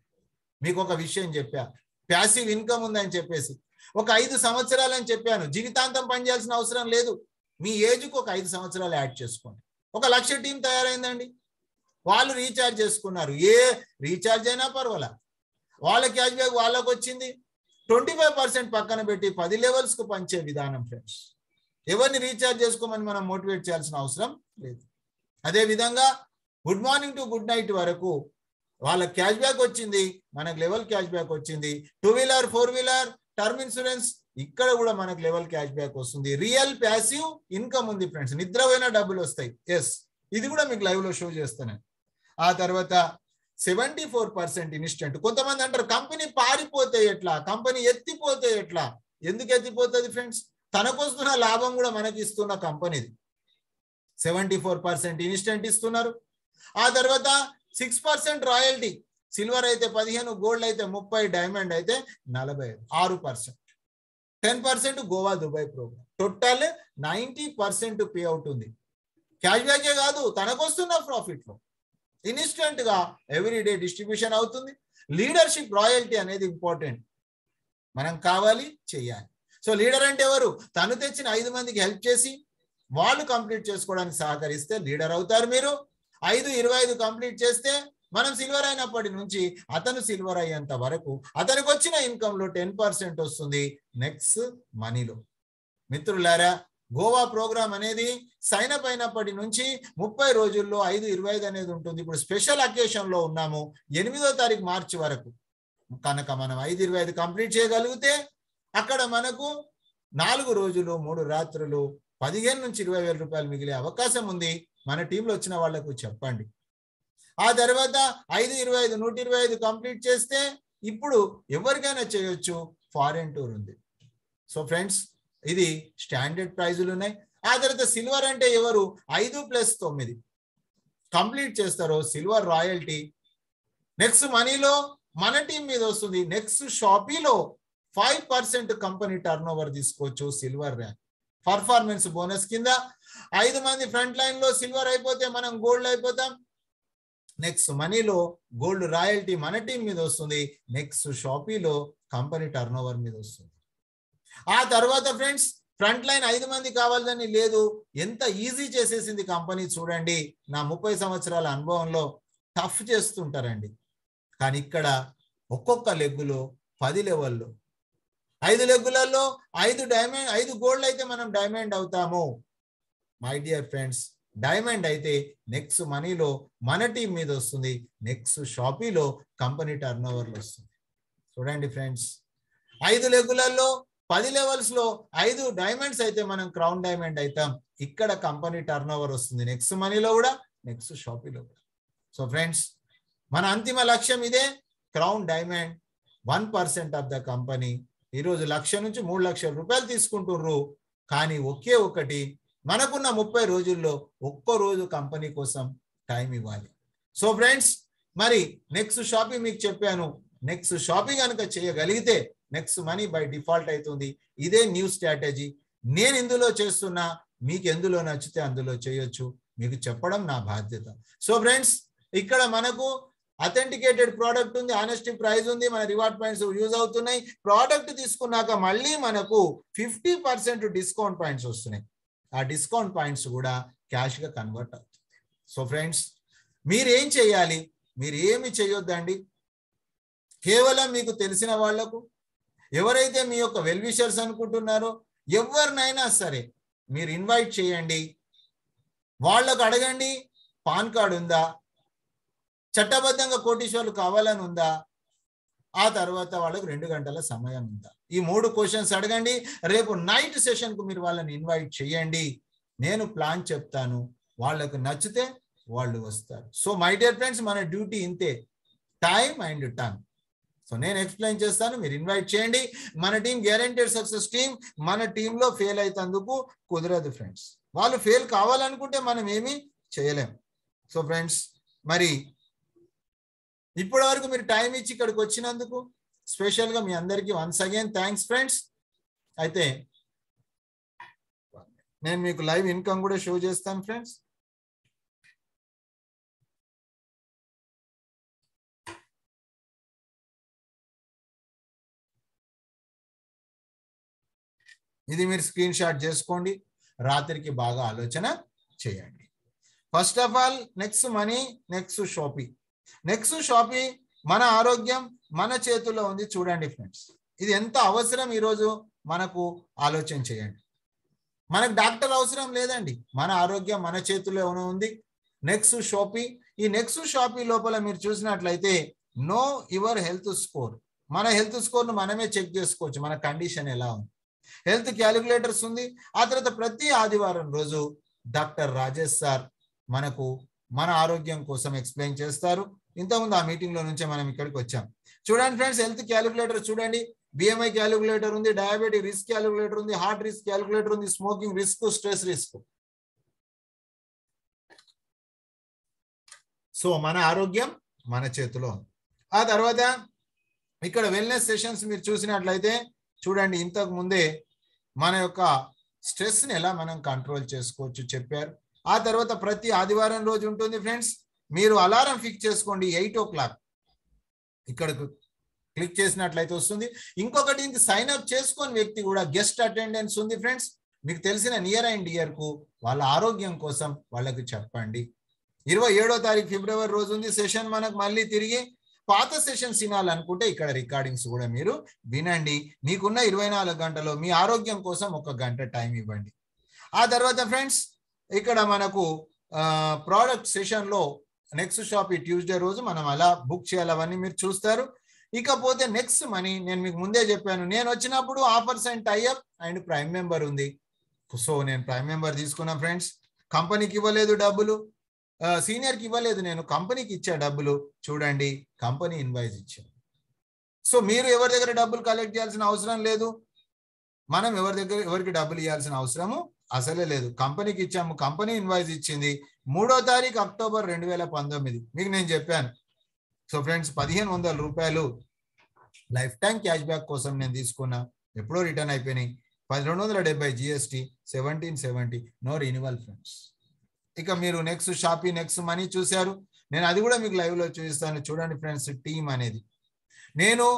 మీకు ఒక విషయం చెప్పా, ప్యాసివ్ ఇన్కమ్ ఉందని చెప్పేసి ఒక ఐదు సంవత్సరాలు అని చెప్పాను. జీవితాంతం పనిచేయాల్సిన అవసరం లేదు. మీ ఏజ్కు ఒక ఐదు సంవత్సరాలు యాడ్ చేసుకోండి. ఒక లక్ష టీం తయారైందండి, వాళ్ళు రీఛార్జ్ చేసుకున్నారు, ఏ రీఛార్జ్ అయినా పర్వాలా, వాళ్ళ క్యాష్ బ్యాక్ వాళ్ళకు వచ్చింది. ట్వంటీ ఫైవ్ పర్సెంట్ పక్కన పెట్టి పది లెవెల్స్ కు పంచే విధానం ఫ్రెండ్స్. ఎవరిని రీఛార్జ్ చేసుకోమని మనం మోటివేట్ చేయాల్సిన అవసరం లేదు. అదే విధంగా good morning to good night వరకు వాళ్ళ క్యాష్ బ్యాక్ వచ్చింది, మనకు లెవెల్ క్యాష్ బ్యాక్ వచ్చింది. Two wheeler, four wheeler, term insurance, ఇక్కడ కూడా మనకు లెవెల్ క్యాష్ బ్యాక్ వస్తుంది. రియల్ ప్యాసివ్ ఇన్కమ్ ఉంది ఫ్రెండ్స్. నిద్రపోయిన డబ్బులు వస్తాయి. ఎస్, ఇది కూడా మీకు లైవ్ లో షో చేస్తాను. ఆ తర్వాత సెవెంటీ ఫోర్ పర్సెంట్ ఇన్స్టెంట్. కొంతమంది అంటారు కంపెనీ పారిపోతే ఎట్లా, కంపెనీ ఎత్తిపోతే ఎట్లా. ఎందుకు ఎత్తిపోతుంది ఫ్రెండ్స్? తనకు వస్తున్న లాభం కూడా మనకి ఇస్తున్న కంపెనీది. సెవెంటీ ఫోర్ పర్సెంట్ ఇన్స్టెంట్ ఇస్తున్నారు. ఆ తర్వాత సిక్స్ పర్సెంట్ రాయల్టీ. సిల్వర్ అయితే పదిహేను, గోల్డ్ అయితే ముప్పై, డైమండ్ అయితే నలభై ఆరు percent. Ten percent Goa Dubai program. Total ninety percent pay out ఉంది. క్యాష్ బ్యాకే కాదు, తనకు వస్తున్న ప్రాఫిట్ లో ఇన్స్టెంట్ గా ఎవ్రీడే డిస్ట్రిబ్యూషన్ అవుతుంది. లీడర్షిప్ రాయల్టీ అనేది ఇంపార్టెంట్, మనం కావాలి, చెయ్యాలి. సో లీడర్ అంటే ఎవరు? తను తెచ్చిన ఐదు మందికి హెల్ప్ చేసి వాళ్ళు కంప్లీట్ చేసుకోవడానికి సహకరిస్తే లీడర్ అవుతారు మీరు. ఐదు ఇరవై ఐదు కంప్లీట్ చేస్తే మనం సిల్వర్ అయినప్పటి నుంచి అతను సిల్వర్ అయ్యేంత వరకు అతనికి వచ్చిన ఇన్కమ్ లో టెన్ పర్సెంట్ వస్తుంది నెక్స్ట్ మనీలో. మిత్రులారా, గోవా ప్రోగ్రామ్ అనేది సైన్ అప్ అయినప్పటి నుంచి ముప్పై రోజుల్లో ఐదు ఇరవై ఐదు అనేది ఉంటుంది. ఇప్పుడు స్పెషల్ అకేషన్ లో ఉన్నాము, ఎనిమిదో తారీఖు మార్చి వరకు. కనుక మనం ఐదు ఇరవై ఐదు కంప్లీట్ చేయగలిగితే అక్కడ మనకు నాలుగు రోజులు మూడు రాత్రులు పదిహేను నుంచి ఇరవై వేల రూపాయలు మిగిలే అవకాశం ఉంది. మన టీంలో వచ్చిన వాళ్లకు చెప్పండి. ఆ తర్వాత ఐదు ఇరవై ఐదు నూట ఇరవై ఐదు కంప్లీట్ చేస్తే ఇప్పుడు ఎవరికైనా చేయొచ్చు, ఫారెన్ టూర్ ఉంది. సో ఫ్రెండ్స్, ఇది స్టాండర్డ్ ప్రైజులు ఉన్నాయి. ఆ తర్వాత సిల్వర్ అంటే ఎవరు? ఐదు ప్లస్ తొమ్మిది కంప్లీట్ చేస్తారో సిల్వర్ రాయల్టీ. నెక్స్ట్ మనీలో మన టీం మీద వస్తుంది. నెక్స్ట్ షాపీలో five percent company turn over తీసుకోవచ్చు సిల్వర్ ర్యాంక్. పర్ఫార్మెన్స్ బోనస్ కింద ఐదు మంది ఫ్రంట్ లైన్ లో సిల్వర్ అయిపోతే మనం గోల్డ్ అయిపోతాం. నెక్స్ట్ మనీలో గోల్డ్ రాయల్టీ మన టీం మీద వస్తుంది. నెక్స్ట్ షాపీలో కంపెనీ టర్న్ ఓవర్ మీద వస్తుంది. ఆ తర్వాత ఫ్రెండ్స్, ఫ్రంట్ లైన్ ఐదు మంది కావాలని లేదు, ఎంత ఈజీ చేసేసింది కంపెనీ చూడండి. నా ముప్పై సంవత్సరాల అనుభవంలో టఫ్ చేస్తుంటారండి, కానీ ఇక్కడ ఒక్కొక్క లెగ్గులో పది లెవెల్లో, ఐదు లెగ్గులలో ఐదు డైమండ్, ఐదు గోల్డ్ అయితే మనం డైమండ్ అవుతాము. మై డియర్ ఫ్రెండ్స్, డైమండ్ అయితే నెక్స్ట్ మనీలో మన టీం మీద వస్తుంది. నెక్స్ట్ షాపీలో కంపెనీ టర్న్ ఓవర్లో వస్తుంది. చూడండి ఫ్రెండ్స్, ఐదు లెగ్గులలో పది లెవెల్స్ లో ఐదు డైమండ్స్ అయితే మనం క్రౌన్ డైమండ్ అవుతాం. ఇక్కడ కంపెనీ టర్న్ ఓవర్ వస్తుంది నెక్స్ట్ మనీలో కూడా, నెక్స్ట్ షాపీలో కూడా. సో ఫ్రెండ్స్, మన అంతిమ లక్ష్యం ఇదే, crown diamond, one percent of the company. ఈరోజు లక్ష నుంచి మూడు లక్షల రూపాయలు తీసుకుంటుర్రు, కానీ ఒకే ఒకటి, మనకున్న ముప్పై రోజుల్లో ఒక్కో రోజు కంపెనీ కోసం టైం ఇవ్వాలి. సో ఫ్రెండ్స్, మరి నెక్స్ట్ షాపింగ్ మీకు చెప్పాను, నెక్స్ట్ షాపింగ్ కనుక చేయగలిగితే నెక్స్ట్ మనీ బై డిఫాల్ట్ అవుతుంది. ఇదే న్యూ స్ట్రాటజీ నేను ఇందులో చేస్తున్నా, మీకు ఎందులో నచ్చితే అందులో చేయొచ్చు, మీకు చెప్పడం నా బాధ్యత. సో ఫ్రెండ్స్, ఇక్కడ మనకు అథెంటికేటెడ్ ప్రోడక్ట్ ఉంది, ఆనెస్టీ ప్రైస్ ఉంది, మన రివార్డ్ పాయింట్స్ యూజ్ అవుతున్నాయి. ప్రోడక్ట్ తీసుకున్నాక మళ్ళీ మనకు ఫిఫ్టీ పర్సెంట్ డిస్కౌంట్ పాయింట్స్ వస్తున్నాయి. ఆ డిస్కౌంట్ పాయింట్స్ కూడా క్యాష్ గా కన్వర్ట్ అవుతుంది. సో ఫ్రెండ్స్, మీరు ఏం చేయాలి? మీరు ఏమి చేయొద్దండి, కేవలం మీకు తెలిసిన వాళ్లకు, ఎవరైతే మీ యొక్క వెల్ విషర్స్ అనుకుంటున్నారో ఎవరినైనా సరే మీరు ఇన్వైట్ చేయండి. వాళ్ళకు అడగండి, పాన్ కార్డు ఉందా, చట్టబద్ధంగా కోటీశ్వర్లు కావాలని ఉందా, ఆ తర్వాత వాళ్ళకు రెండు గంటల సమయం ఉందా, ఈ మూడు క్వశ్చన్స్ అడగండి. రేపు నైట్ సెషన్కు మీరు వాళ్ళని ఇన్వైట్ చేయండి. నేను ప్లాన్ చెప్తాను, వాళ్ళకు నచ్చితే వాళ్ళు వస్తారు. సో మై డియర్ ఫ్రెండ్స్, మన డ్యూటీ ఇంతే, టైం అండ్ టర్న్. సో నేను ఎక్స్ప్లెయిన్ చేస్తాను, మీరు ఇన్వైట్ చేయండి. మన టీం గ్యారెంటెడ్ సక్సెస్ టీం. మన టీంలో ఫెయిల్ అయితందుకు కుదరదు ఫ్రెండ్స్. వాళ్ళు ఫెయిల్ కావాలనుకుంటే మనం ఏమీ చేయలేం. సో ఫ్రెండ్స్, మరి ఇప్పటి వరకు మీరు టైం ఇచ్చి ఇక్కడికి వచ్చినందుకు స్పెషల్గా మీ అందరికీ వన్స్ అగైన్ థ్యాంక్స్ ఫ్రెండ్స్. అయితే నేను మీకు లైవ్ ఇన్కమ్ కూడా షో చేస్తాను ఫ్రెండ్స్. ఇది మీరు స్క్రీన్ షాట్ చేసుకోండి, రాత్రికి బాగా ఆలోచన చేయండి. First of all Next money, Next Shopy. Next Shopy, మన ఆరోగ్యం మన చేతుల్లో ఉంది. చూడండి ఫ్రెండ్స్, ఇది ఎంత అవసరం ఈరోజు మనకు ఆలోచన చేయండి. మనకు డాక్టర్ అవసరం లేదండి, మన ఆరోగ్యం మన చేతుల్లో ఉంది. Next Shopy. ఈ నెక్స్ట్ షాపీ లోపల మీరు చూసినట్లయితే నో యువర్ హెల్త్ స్కోర్. మన హెల్త్ స్కోర్ను మనమే చెక్ చేసుకోవచ్చు, మన కండిషన్ ఎలా ఉంది. హెల్త్ క్యాలిక్యులేటర్స్ ఉంది. ఆ తర్వాత ప్రతి ఆదివారం రోజు డాక్టర్ రాజేష్ సార్ మనకు మన ఆరోగ్యం కోసం ఎక్స్ప్లెయిన్ చేస్తారు. ఇంతకుముందు ఆ మీటింగ్ లో నుంచే మనం ఇక్కడికి వచ్చాం. చూడండి ఫ్రెండ్స్, హెల్త్ క్యాలిక్యులేటర్ చూడండి. బిఎంఐ క్యాలిక్యులేటర్ ఉంది, డయాబెటిక్ రిస్క్ క్యాలిక్యులేటర్ ఉంది, హార్ట్ రిస్క్ క్యాలిక్యులేటర్ ఉంది, smoking risk, stress risk. So మన ఆరోగ్యం మన చేతిలో. ఆ తర్వాత ఇక్కడ వెల్నెస్ సెషన్స్ మీరు చూసినట్లయితే చూడండి, ఇంతకు ముందే మన యొక్క స్ట్రెస్ ని ఎలా మనం కంట్రోల్ చేసుకోవచ్చు చెప్పారు. ఆ తర్వాత ప్రతి ఆదివారం రోజు ఉంటుంది ఫ్రెండ్స్. మీరు అలారం ఫిక్స్ చేసుకోండి ఎయిట్ ఓ క్లాక్. ఇక్కడ క్లిక్ చేసినట్లయితే వస్తుంది. ఇంకొకటి, ఇంక సైన్ అప్ చేసుకొని వ్యక్తి కూడా గెస్ట్ అటెండెన్స్ ఉంది ఫ్రెండ్స్. మీకు తెలిసిన నియర్ అండ్ డియర్ కు వాళ్ళ ఆరోగ్యం కోసం వాళ్ళకి చెప్పండి. ఇరవై ఏడో తారీఖు ఫిబ్రవరి రోజు ఉంది సెషన్. మనకు మళ్ళీ తిరిగి పాత సెషన్స్ వినాలనుకుంటే ఇక్కడ రికార్డింగ్స్ కూడా మీరు వినండి. మీకున్న ఇరవై నాలుగు గంటలో మీ ఆరోగ్యం కోసం ఒక గంట టైం ఇవ్వండి. ఆ తర్వాత ఫ్రెండ్స్, ఇక్కడ మనకు ప్రోడక్ట్ సెషన్ లో నెక్స్ట్ షాప్ ఈ ట్యూస్డే రోజు మనం అలా బుక్ చేయాలి, అవన్నీ మీరు చూస్తారు. ఇకపోతే నెక్స్ట్ మనీ, నేను మీకు ముందే చెప్పాను, నేను వచ్చినప్పుడు offers and tie up and prime member ఉంది. సో నేను ప్రైమ్ మెంబర్ తీసుకున్నా ఫ్రెండ్స్. కంపెనీకి ఇవ్వలేదు డబ్బులు, సీనియర్కి ఇవ్వలేదు, నేను కంపెనీకి ఇచ్చా డబ్బులు. చూడండి, కంపెనీ ఇన్వాయిస్ ఇచ్చాను. సో మీరు ఎవరి దగ్గర డబ్బులు కలెక్ట్ చేయాల్సిన అవసరం లేదు, మనం ఎవరి దగ్గర ఎవరికి డబ్బులు ఇవ్వాల్సిన అవసరము అసలే లేదు. కంపెనీకి ఇచ్చాము, కంపెనీ ఇన్వాయిస్ ఇచ్చింది. మూడో తారీఖు అక్టోబర్ రెండు వేల పంతొమ్మిది మీకు నేను చెప్పాను. సో ఫ్రెండ్స్, పదిహేను వందల రూపాయలు లైఫ్ టైం క్యాష్ బ్యాక్ కోసం నేను తీసుకున్నా, ఎప్పుడో రిటర్న్ అయిపోయినాయి. పది రెండు వందల డెబ్బై GST, seventeen seventy no renewal friends. ఇక మీరు నెక్స్ట్ షాపీ నెక్స్ట్ మనీ చూశారు, నేను అది కూడా మీకు లైవ్ లో చూపిస్తాను. చూడండి ఫ్రెండ్స్, టీం అనేది నేను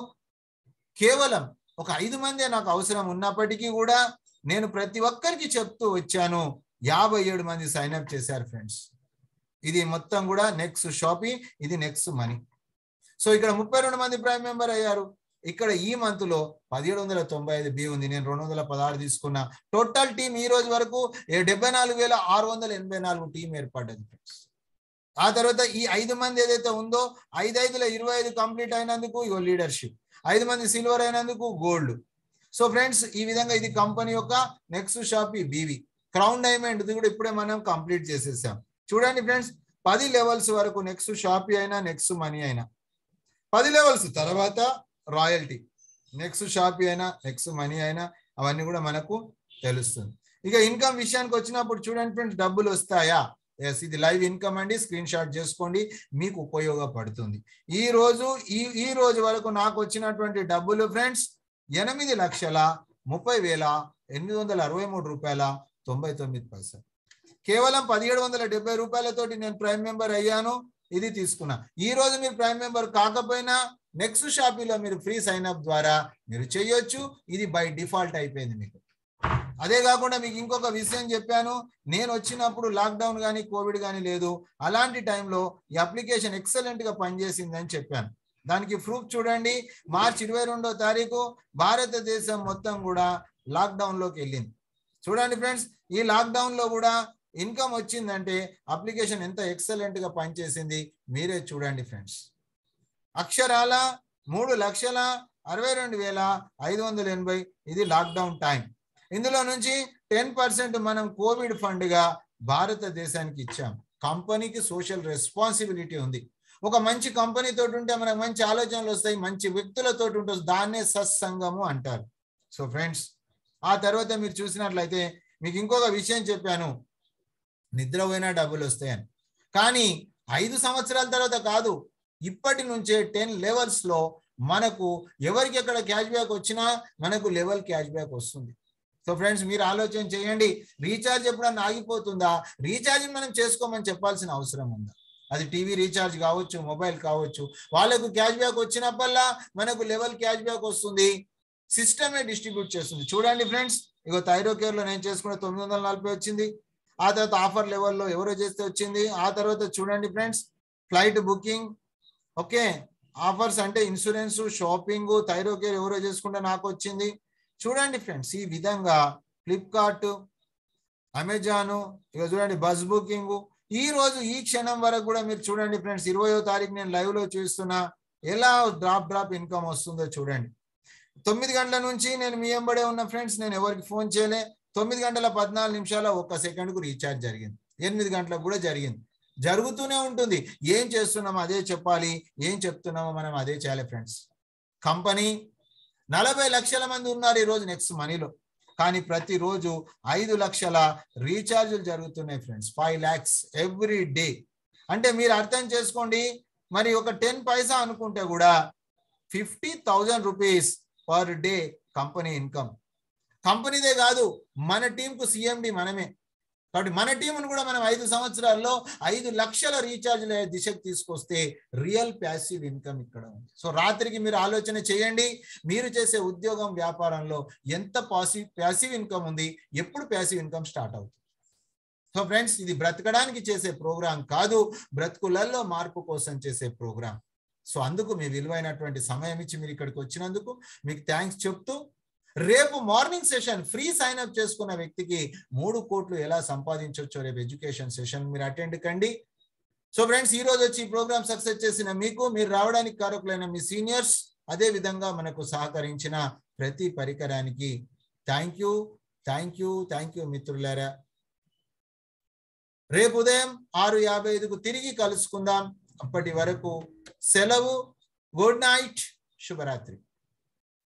కేవలం ఒక ఐదు మందే నాకు అవసరం ఉన్నప్పటికీ కూడా నేను ప్రతి ఒక్కరికి చెప్తూ వచ్చాను. యాభై ఏడు మంది సైన్ అప్ చేశారు ఫ్రెండ్స్. ఇది మొత్తం కూడా నెక్స్ట్ షాపీ, ఇది నెక్స్ట్ మనీ. సో ఇక్కడ ముప్పై రెండు మంది ప్రైమ్ మెంబర్ అయ్యారు. ఇక్కడ ఈ మంత్ లో పదిహేడు వందల తొంభై ఐదు బి ఉంది, నేను రెండు వందల పదహారు తీసుకున్నా. టోటల్ టీం ఈ రోజు వరకు డెబ్బై నాలుగు వేల ఆరు వందల ఎనభై నాలుగు టీం ఏర్పడ్డది ఫ్రెండ్స్. ఆ తర్వాత ఈ ఐదు మంది ఏదైతే ఉందో ఐదు ఐదుల ఇరవై ఐదు కంప్లీట్ అయినందుకు ఇగో లీడర్షిప్, ఐదు మంది సిల్వర్ అయినందుకు గోల్డ్. సో ఫ్రెండ్స్, ఈ విధంగా ఇది కంపెనీ యొక్క Next Shopy BV. Crown diamond ఇది కూడా ఇప్పుడే మనం కంప్లీట్ చేసేసాం. చూడండి ఫ్రెండ్స్, పది లెవెల్స్ వరకు నెక్స్ట్ షాపీ అయినా నెక్స్ట్ మనీ అయినా, పది లెవెల్స్ తర్వాత రాయల్టీ, నెక్స్ట్ షాపీ అయినా నెక్స్ట్ మనీ అయినా అవన్నీ కూడా మనకు తెలుస్తుంది. ఇక ఇన్కమ్ విషయానికి వచ్చినప్పుడు చూడండి ఫ్రెండ్స్, డబ్బులు వస్తాయా? ఎస్, ఇది లైవ్ ఇన్కమ్ అండి, స్క్రీన్ షాట్ చేసుకోండి, మీకు ఉపయోగపడుతుంది. ఈ రోజు ఈ ఈ రోజు వరకు నాకు వచ్చినటువంటి డబ్బులు ఫ్రెండ్స్ ఎనిమిది లక్షల ముప్పై వేల ఎనిమిది వందల అరవై మూడు రూపాయల తొంభై తొమ్మిది పైసలు. కేవలం పదిహేడు వందల డెబ్బై రూపాయలతోటి నేను ప్రైమ్ మెంబర్ అయ్యాను, ఇది తీసుకున్నా. ఈ రోజు మీరు ప్రైమ్ మెంబర్ కాకపోయినా నెక్స్ట్ షాపీలో మీరు ఫ్రీ సైన్ అప్ ద్వారా మీరు చేయొచ్చు. ఇది బై డిఫాల్ట్ అయిపోయింది మీకు. అదే కాకుండా మీకు ఇంకొక విషయం చెప్పాను, నేను వచ్చినప్పుడు లాక్డౌన్ కానీ కోవిడ్ కానీ లేదు. అలాంటి టైంలో ఈ అప్లికేషన్ ఎక్సలెంట్ గా పనిచేసిందని చెప్పాను. దానికి ప్రూఫ్ చూడండి. మార్చి ఇరవై రెండో తారీఖు భారతదేశం మొత్తం కూడా లాక్డౌన్ లోకి వెళ్ళింది. చూడండి ఫ్రెండ్స్, ఈ లాక్డౌన్ లో కూడా ఇన్కమ్ వచ్చిందంటే అప్లికేషన్ ఎంత ఎక్సలెంట్ గా పనిచేసింది మీరే చూడండి ఫ్రెండ్స్. అక్షరాల మూడు లక్షల అరవై రెండు వేల ఐదు వందల ఎనభై ఇది లాక్డౌన్ టైం. ఇందులో నుంచి టెన్ పర్సెంట్ మనం కోవిడ్ ఫండ్ గా భారతదేశానికి ఇచ్చాం. కంపెనీకి సోషల్ రెస్పాన్సిబిలిటీ ఉంది. ఒక మంచి కంపెనీ తోటి ఉంటే మనకు మంచి ఆలోచనలు వస్తాయి, మంచి వ్యక్తులతో ఉంటుంది, దాన్నే సత్సంగము అంటారు. సో ఫ్రెండ్స్, ఆ తర్వాత మీరు చూసినట్లయితే మీకు ఇంకొక విషయం చెప్పాను, నిద్రపోయినా డబ్బులు వస్తాయని. కానీ ఐదు సంవత్సరాల తర్వాత కాదు, ఇప్పటి నుంచే టెన్ లెవెల్స్ లో మనకు ఎవరికి ఎక్కడ క్యాష్ బ్యాక్ వచ్చినా మనకు లెవెల్ క్యాష్ బ్యాక్ వస్తుంది. సో ఫ్రెండ్స్, మీరు ఆలోచన చేయండి, రీఛార్జ్ ఎప్పుడన్నా ఆగిపోతుందా, రీఛార్జ్ మనం చేసుకోమని చెప్పాల్సిన అవసరం ఉందా? అది టీవీ రీఛార్జ్ కావచ్చు, మొబైల్ కావచ్చు, వాళ్ళకు క్యాష్ బ్యాక్ వచ్చినప్పల్లా మనకు లెవెల్ క్యాష్ బ్యాక్ వస్తుంది. సిస్టమే డిస్ట్రిబ్యూట్ చేస్తుంది. చూడండి ఫ్రెండ్స్, ఇగో థైరోకేర్ లో నేను చేసుకున్న తొమ్మిది వందల నలభై వచ్చింది. ఆ తర్వాత ఆఫర్ లెవెల్లో ఎవరో చేస్తే వచ్చింది. ఆ తర్వాత చూడండి friends, flight booking, okay, offers అంటే ఇన్సూరెన్స్, షాపింగ్, థైరోకేర్ ఎవరో చేసుకుంటే నాకు వచ్చింది. చూడండి ఫ్రెండ్స్, ఈ విధంగా ఫ్లిప్కార్ట్, అమెజాను, ఇక చూడండి బస్ బుకింగ్, ఈ రోజు ఈ క్షణం వరకు కూడా మీరు చూడండి ఫ్రెండ్స్, ఇరవయో తారీఖు నేను లైవ్ లో చూస్తున్నా ఎలా డ్రాప్ డ్రాప్ ఇన్కమ్ వస్తుందో చూడండి. తొమ్మిది గంటల నుంచి నేను మీ ఎంబడే ఉన్న ఫ్రెండ్స్, నేను ఎవరికి ఫోన్ చేయలే. తొమ్మిది గంటల పద్నాలుగు నిమిషాల ఒక్క సెకండ్ కు రీఛార్జ్ జరిగింది. ఎనిమిది గంటలకు కూడా జరిగింది. జరుగుతూనే ఉంటుంది. ఏం చేస్తున్నామో అదే చెప్పాలి, ఏం చెప్తున్నామో మనం అదే చేయాలి ఫ్రెండ్స్. కంపెనీ నలభై లక్షల మంది ఉన్నారు ఈరోజు నెక్స్ట్ మనీలో, కానీ ప్రతిరోజు ఐదు లక్షల రీఛార్జులు జరుగుతున్నాయి friends. Five lakhs every day. అంటే మీరు అర్థం చేసుకోండి, మరి ఒక టెన్ పైసా అనుకుంటే కూడా fifty thousand rupees per day company income. కంపెనీదే కాదు, మన టీంకు సిఎండి మనమే. కాబట్టి మన టీంను కూడా మనం ఐదు సంవత్సరాల్లో ఐదు లక్షల రీఛార్జ్ల దిశకు తీసుకొస్తే రియల్ ప్యాసివ్ ఇన్కమ్ ఇక్కడ ఉంది. సో రాత్రికి మీరు ఆలోచన చేయండి, మీరు చేసే ఉద్యోగం వ్యాపారంలో ఎంత పాసివ్ ప్యాసివ్ ఇన్కమ్ ఉంది, ఎప్పుడు ప్యాసివ్ ఇన్కమ్ స్టార్ట్ అవుతుంది. సో ఫ్రెండ్స్, ఇది బ్రతకడానికి చేసే ప్రోగ్రాం కాదు, బ్రతుకులలో మార్పు కోసం చేసే ప్రోగ్రాం. సో అందుకు మీ విలువైనటువంటి సమయం ఇచ్చి మీరు ఇక్కడికి వచ్చినందుకు మీకు థ్యాంక్స్ చెప్తూ, రేపు morning session free sign up చేసుకున్న వ్యక్తికి మూడు కోట్లు ఎలా సంపాదించవచ్చో రేపు ఎడ్యుకేషన్ సెషన్ మీరు అటెండ్ కండి. సో ఫ్రెండ్స్, ఈ రోజు వచ్చి ఈ ప్రోగ్రామ్ సక్సెస్ చేసిన మీకు, మీరు రావడానికి కారకులైన మీ సీనియర్స్, అదే విధంగా మనకు సహకరించిన ప్రతి పరికరానికి thank you thank you thank you మిత్రులారా. రేపు ఉదయం ఆరు యాభై ఐదుకు తిరిగి కలుసుకుందాం. అప్పటి వరకు సెలవు. Good night, శుభరాత్రి.